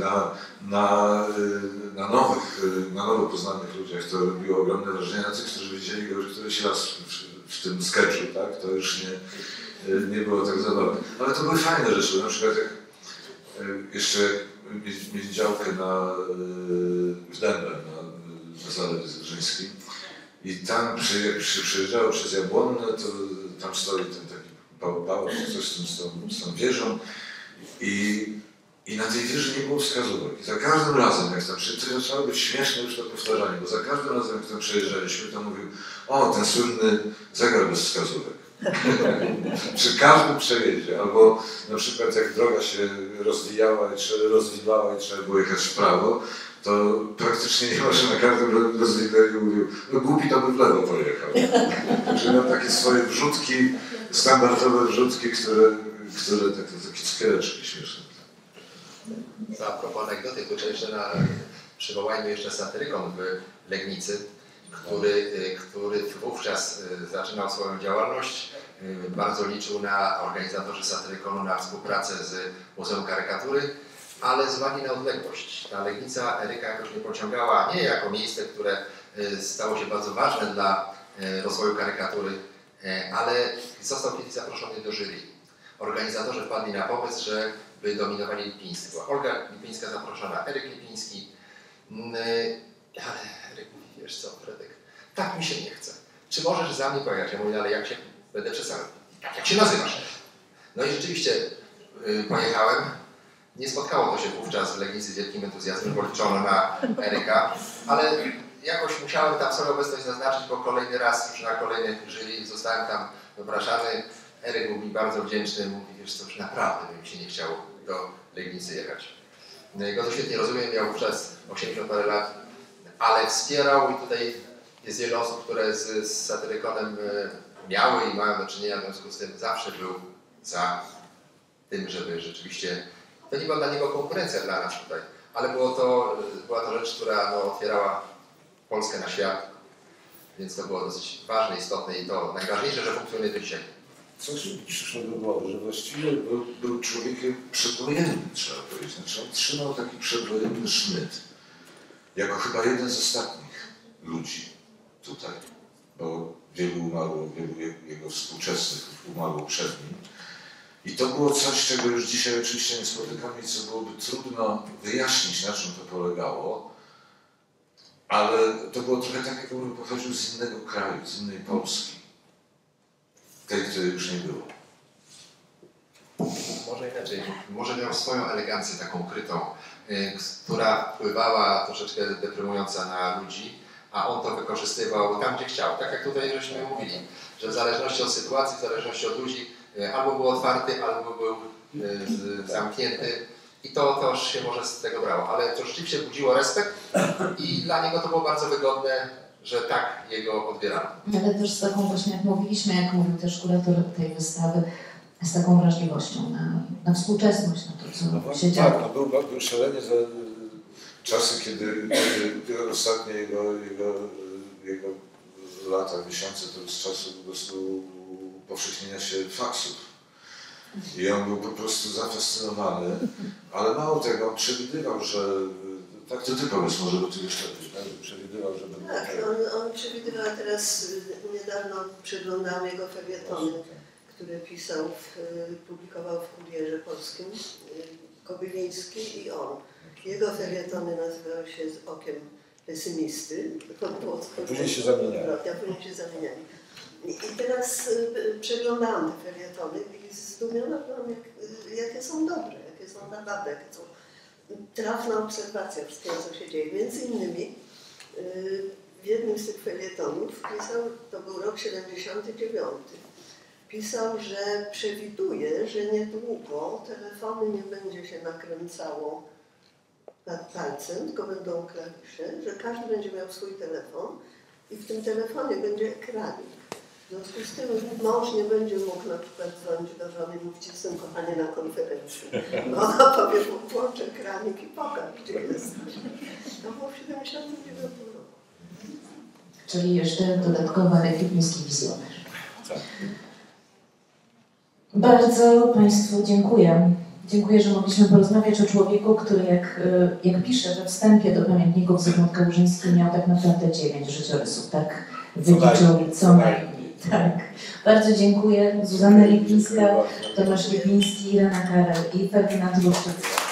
Na nowo poznanych ludziach to robiło ogromne wrażenie, na tych, którzy widzieli go już któryś raz w tym sketchu, tak? To już nie było tak zabawne. Ale to były fajne rzeczy, na przykład jak jeszcze mieli działkę w Dębem, na Zalewie Zgrzyńskim. I tam, jak się przejeżdżało przez Jabłonnę, to tam stoi ten taki pałac, coś z tą wieżą i na tej wieży nie było wskazówek. I za każdym razem, jak tam to zaczęło być śmieszne już to powtarzanie, bo za każdym razem, jak tam przejeżdżaliśmy, to mówił, o, ten słynny zegar bez wskazówek. Przy każdym przejeździe, albo na przykład jak droga się rozwijała i trzeba było jechać w prawo, to praktycznie niemalże na każdym rozwidleniu mówił, no głupi to by w lewo pojechał. Że miał takie swoje wrzutki, standardowe wrzutki, które takie cukiereczki śmieszne. A propos anegdoty, to jeszcze przywołajmy jeszcze satyrykon w Legnicy, który wówczas zaczynał swoją działalność. Bardzo liczył na organizatorzy satyrykonu, na współpracę z Muzeum Karykatury, ale z uwagi na odległość. Ta Legnica Eryka jakoś nie pociągała, nie jako miejsce, które stało się bardzo ważne dla rozwoju karykatury, ale został kiedyś zaproszony do jury. Organizatorzy wpadli na pomysł, że by dominowali Lipińskiego. Olga Lipińska zaproszona, Eryk Lipiński. Ale Eryk mówi, wiesz co, Fredek, tak mi się nie chce. Czy możesz za mnie pojechać? Ja mówię, ale jak się będę przesadzał? Tak, jak się nazywasz? No i rzeczywiście pojechałem. Nie spotkało to się wówczas w Legnicy z wielkim entuzjazmem, bo liczono na Eryka, ale jakoś musiałem tam swoją obecność zaznaczyć, bo kolejny raz, już na kolejnej jury zostałem tam zapraszany. Eryk był mi bardzo wdzięczny, mówi, wiesz co, już naprawdę by mi się nie chciało do Legnicy jechać. Go to świetnie rozumiem, miał wówczas 80 parę lat, ale wspierał i tutaj jest wiele osób, które z Satyrykonem miały i mają do czynienia, w związku z tym zawsze był za tym, żeby rzeczywiście, to nie była dla niego konkurencja dla nas tutaj, ale była to rzecz, która otwierała Polskę na świat, więc to było dosyć ważne, istotne i to najważniejsze, że funkcjonuje do dzisiaj. Coś mi przyszło do głowy, że właściwie był człowiekiem przedwojennym, trzeba powiedzieć. Znaczy on trzymał taki przedwojenny sznyt, jako chyba jeden z ostatnich ludzi tutaj, bo wielu umarło, wielu jego współczesnych umarło przed nim. I to było coś, czego już dzisiaj oczywiście nie spotykamy i co byłoby trudno wyjaśnić, na czym to polegało, ale to było trochę tak, jakby pochodził z innego kraju, z innej Polski. Tej, której już nie było. Może inaczej. Może miał swoją elegancję taką ukrytą, która wpływała troszeczkę deprymująca na ludzi, a on to wykorzystywał tam, gdzie chciał. Tak jak tutaj żeśmy mówili, że w zależności od sytuacji, w zależności od ludzi, albo był otwarty, albo był zamknięty. I to też się może z tego brało. Ale to rzeczywiście budziło respekt i dla niego to było bardzo wygodne, że tak jego odbierano. Ale też z taką właśnie, jak mówiliśmy, jak mówił też kurator tej wystawy, z taką wrażliwością na współczesność, na to, co się działo. Tak, był szalenie za czasy, kiedy ostatnie jego lata, miesiące, to z czasu po prostu upowszechnienia się faksów. I on był po prostu zafascynowany, ale mało tego, on przewidywał, że tak, to ty powiedz może, bo ty wiesz lepiej, tak? Przewidywał, że będą... Tak, on przewidywał, teraz niedawno przeglądałem jego felietony, które pisał, publikował w Kurierze Polskim, Kobyliński i on. Jego felietony nazywały się Z okiem pesymisty. Później się zamieniali. Później się zamieniali. I teraz przeglądałam te felietony i zdumiona byłam, jakie są dobre, jakie są naprawdę, jakie są trafna obserwacja wszystkiego, co się dzieje. Między innymi w jednym z tych felietonów pisał, to był rok 79, pisał, że przewiduje, że niedługo telefony nie będzie się nakręcało nad palcem, tylko będą klawisze, że każdy będzie miał swój telefon i w tym telefonie będzie ekranik. W związku z tym mąż nie będzie mógł na przykład dzwonić do żony i mówić, jestem kochanie na konferencji. No ona powie, włącz ekranik i pokaż, gdzie jesteś. To było w 79 roku. Czyli jeszcze dodatkowo Lipiński wizjonerz. Tak. Bardzo Państwu dziękuję. Dziękuję, że mogliśmy porozmawiać o człowieku, który jak pisze we wstępie do pamiętników Zygmunt Kałużyński miał tak naprawdę 9 życiorysów, tak wyliczył co najmniej. Tak. Bardzo dziękuję. Zuzanna Lipińska, Tomasz Lipiński, Irena Karel i Ferdynand Ruszczyk.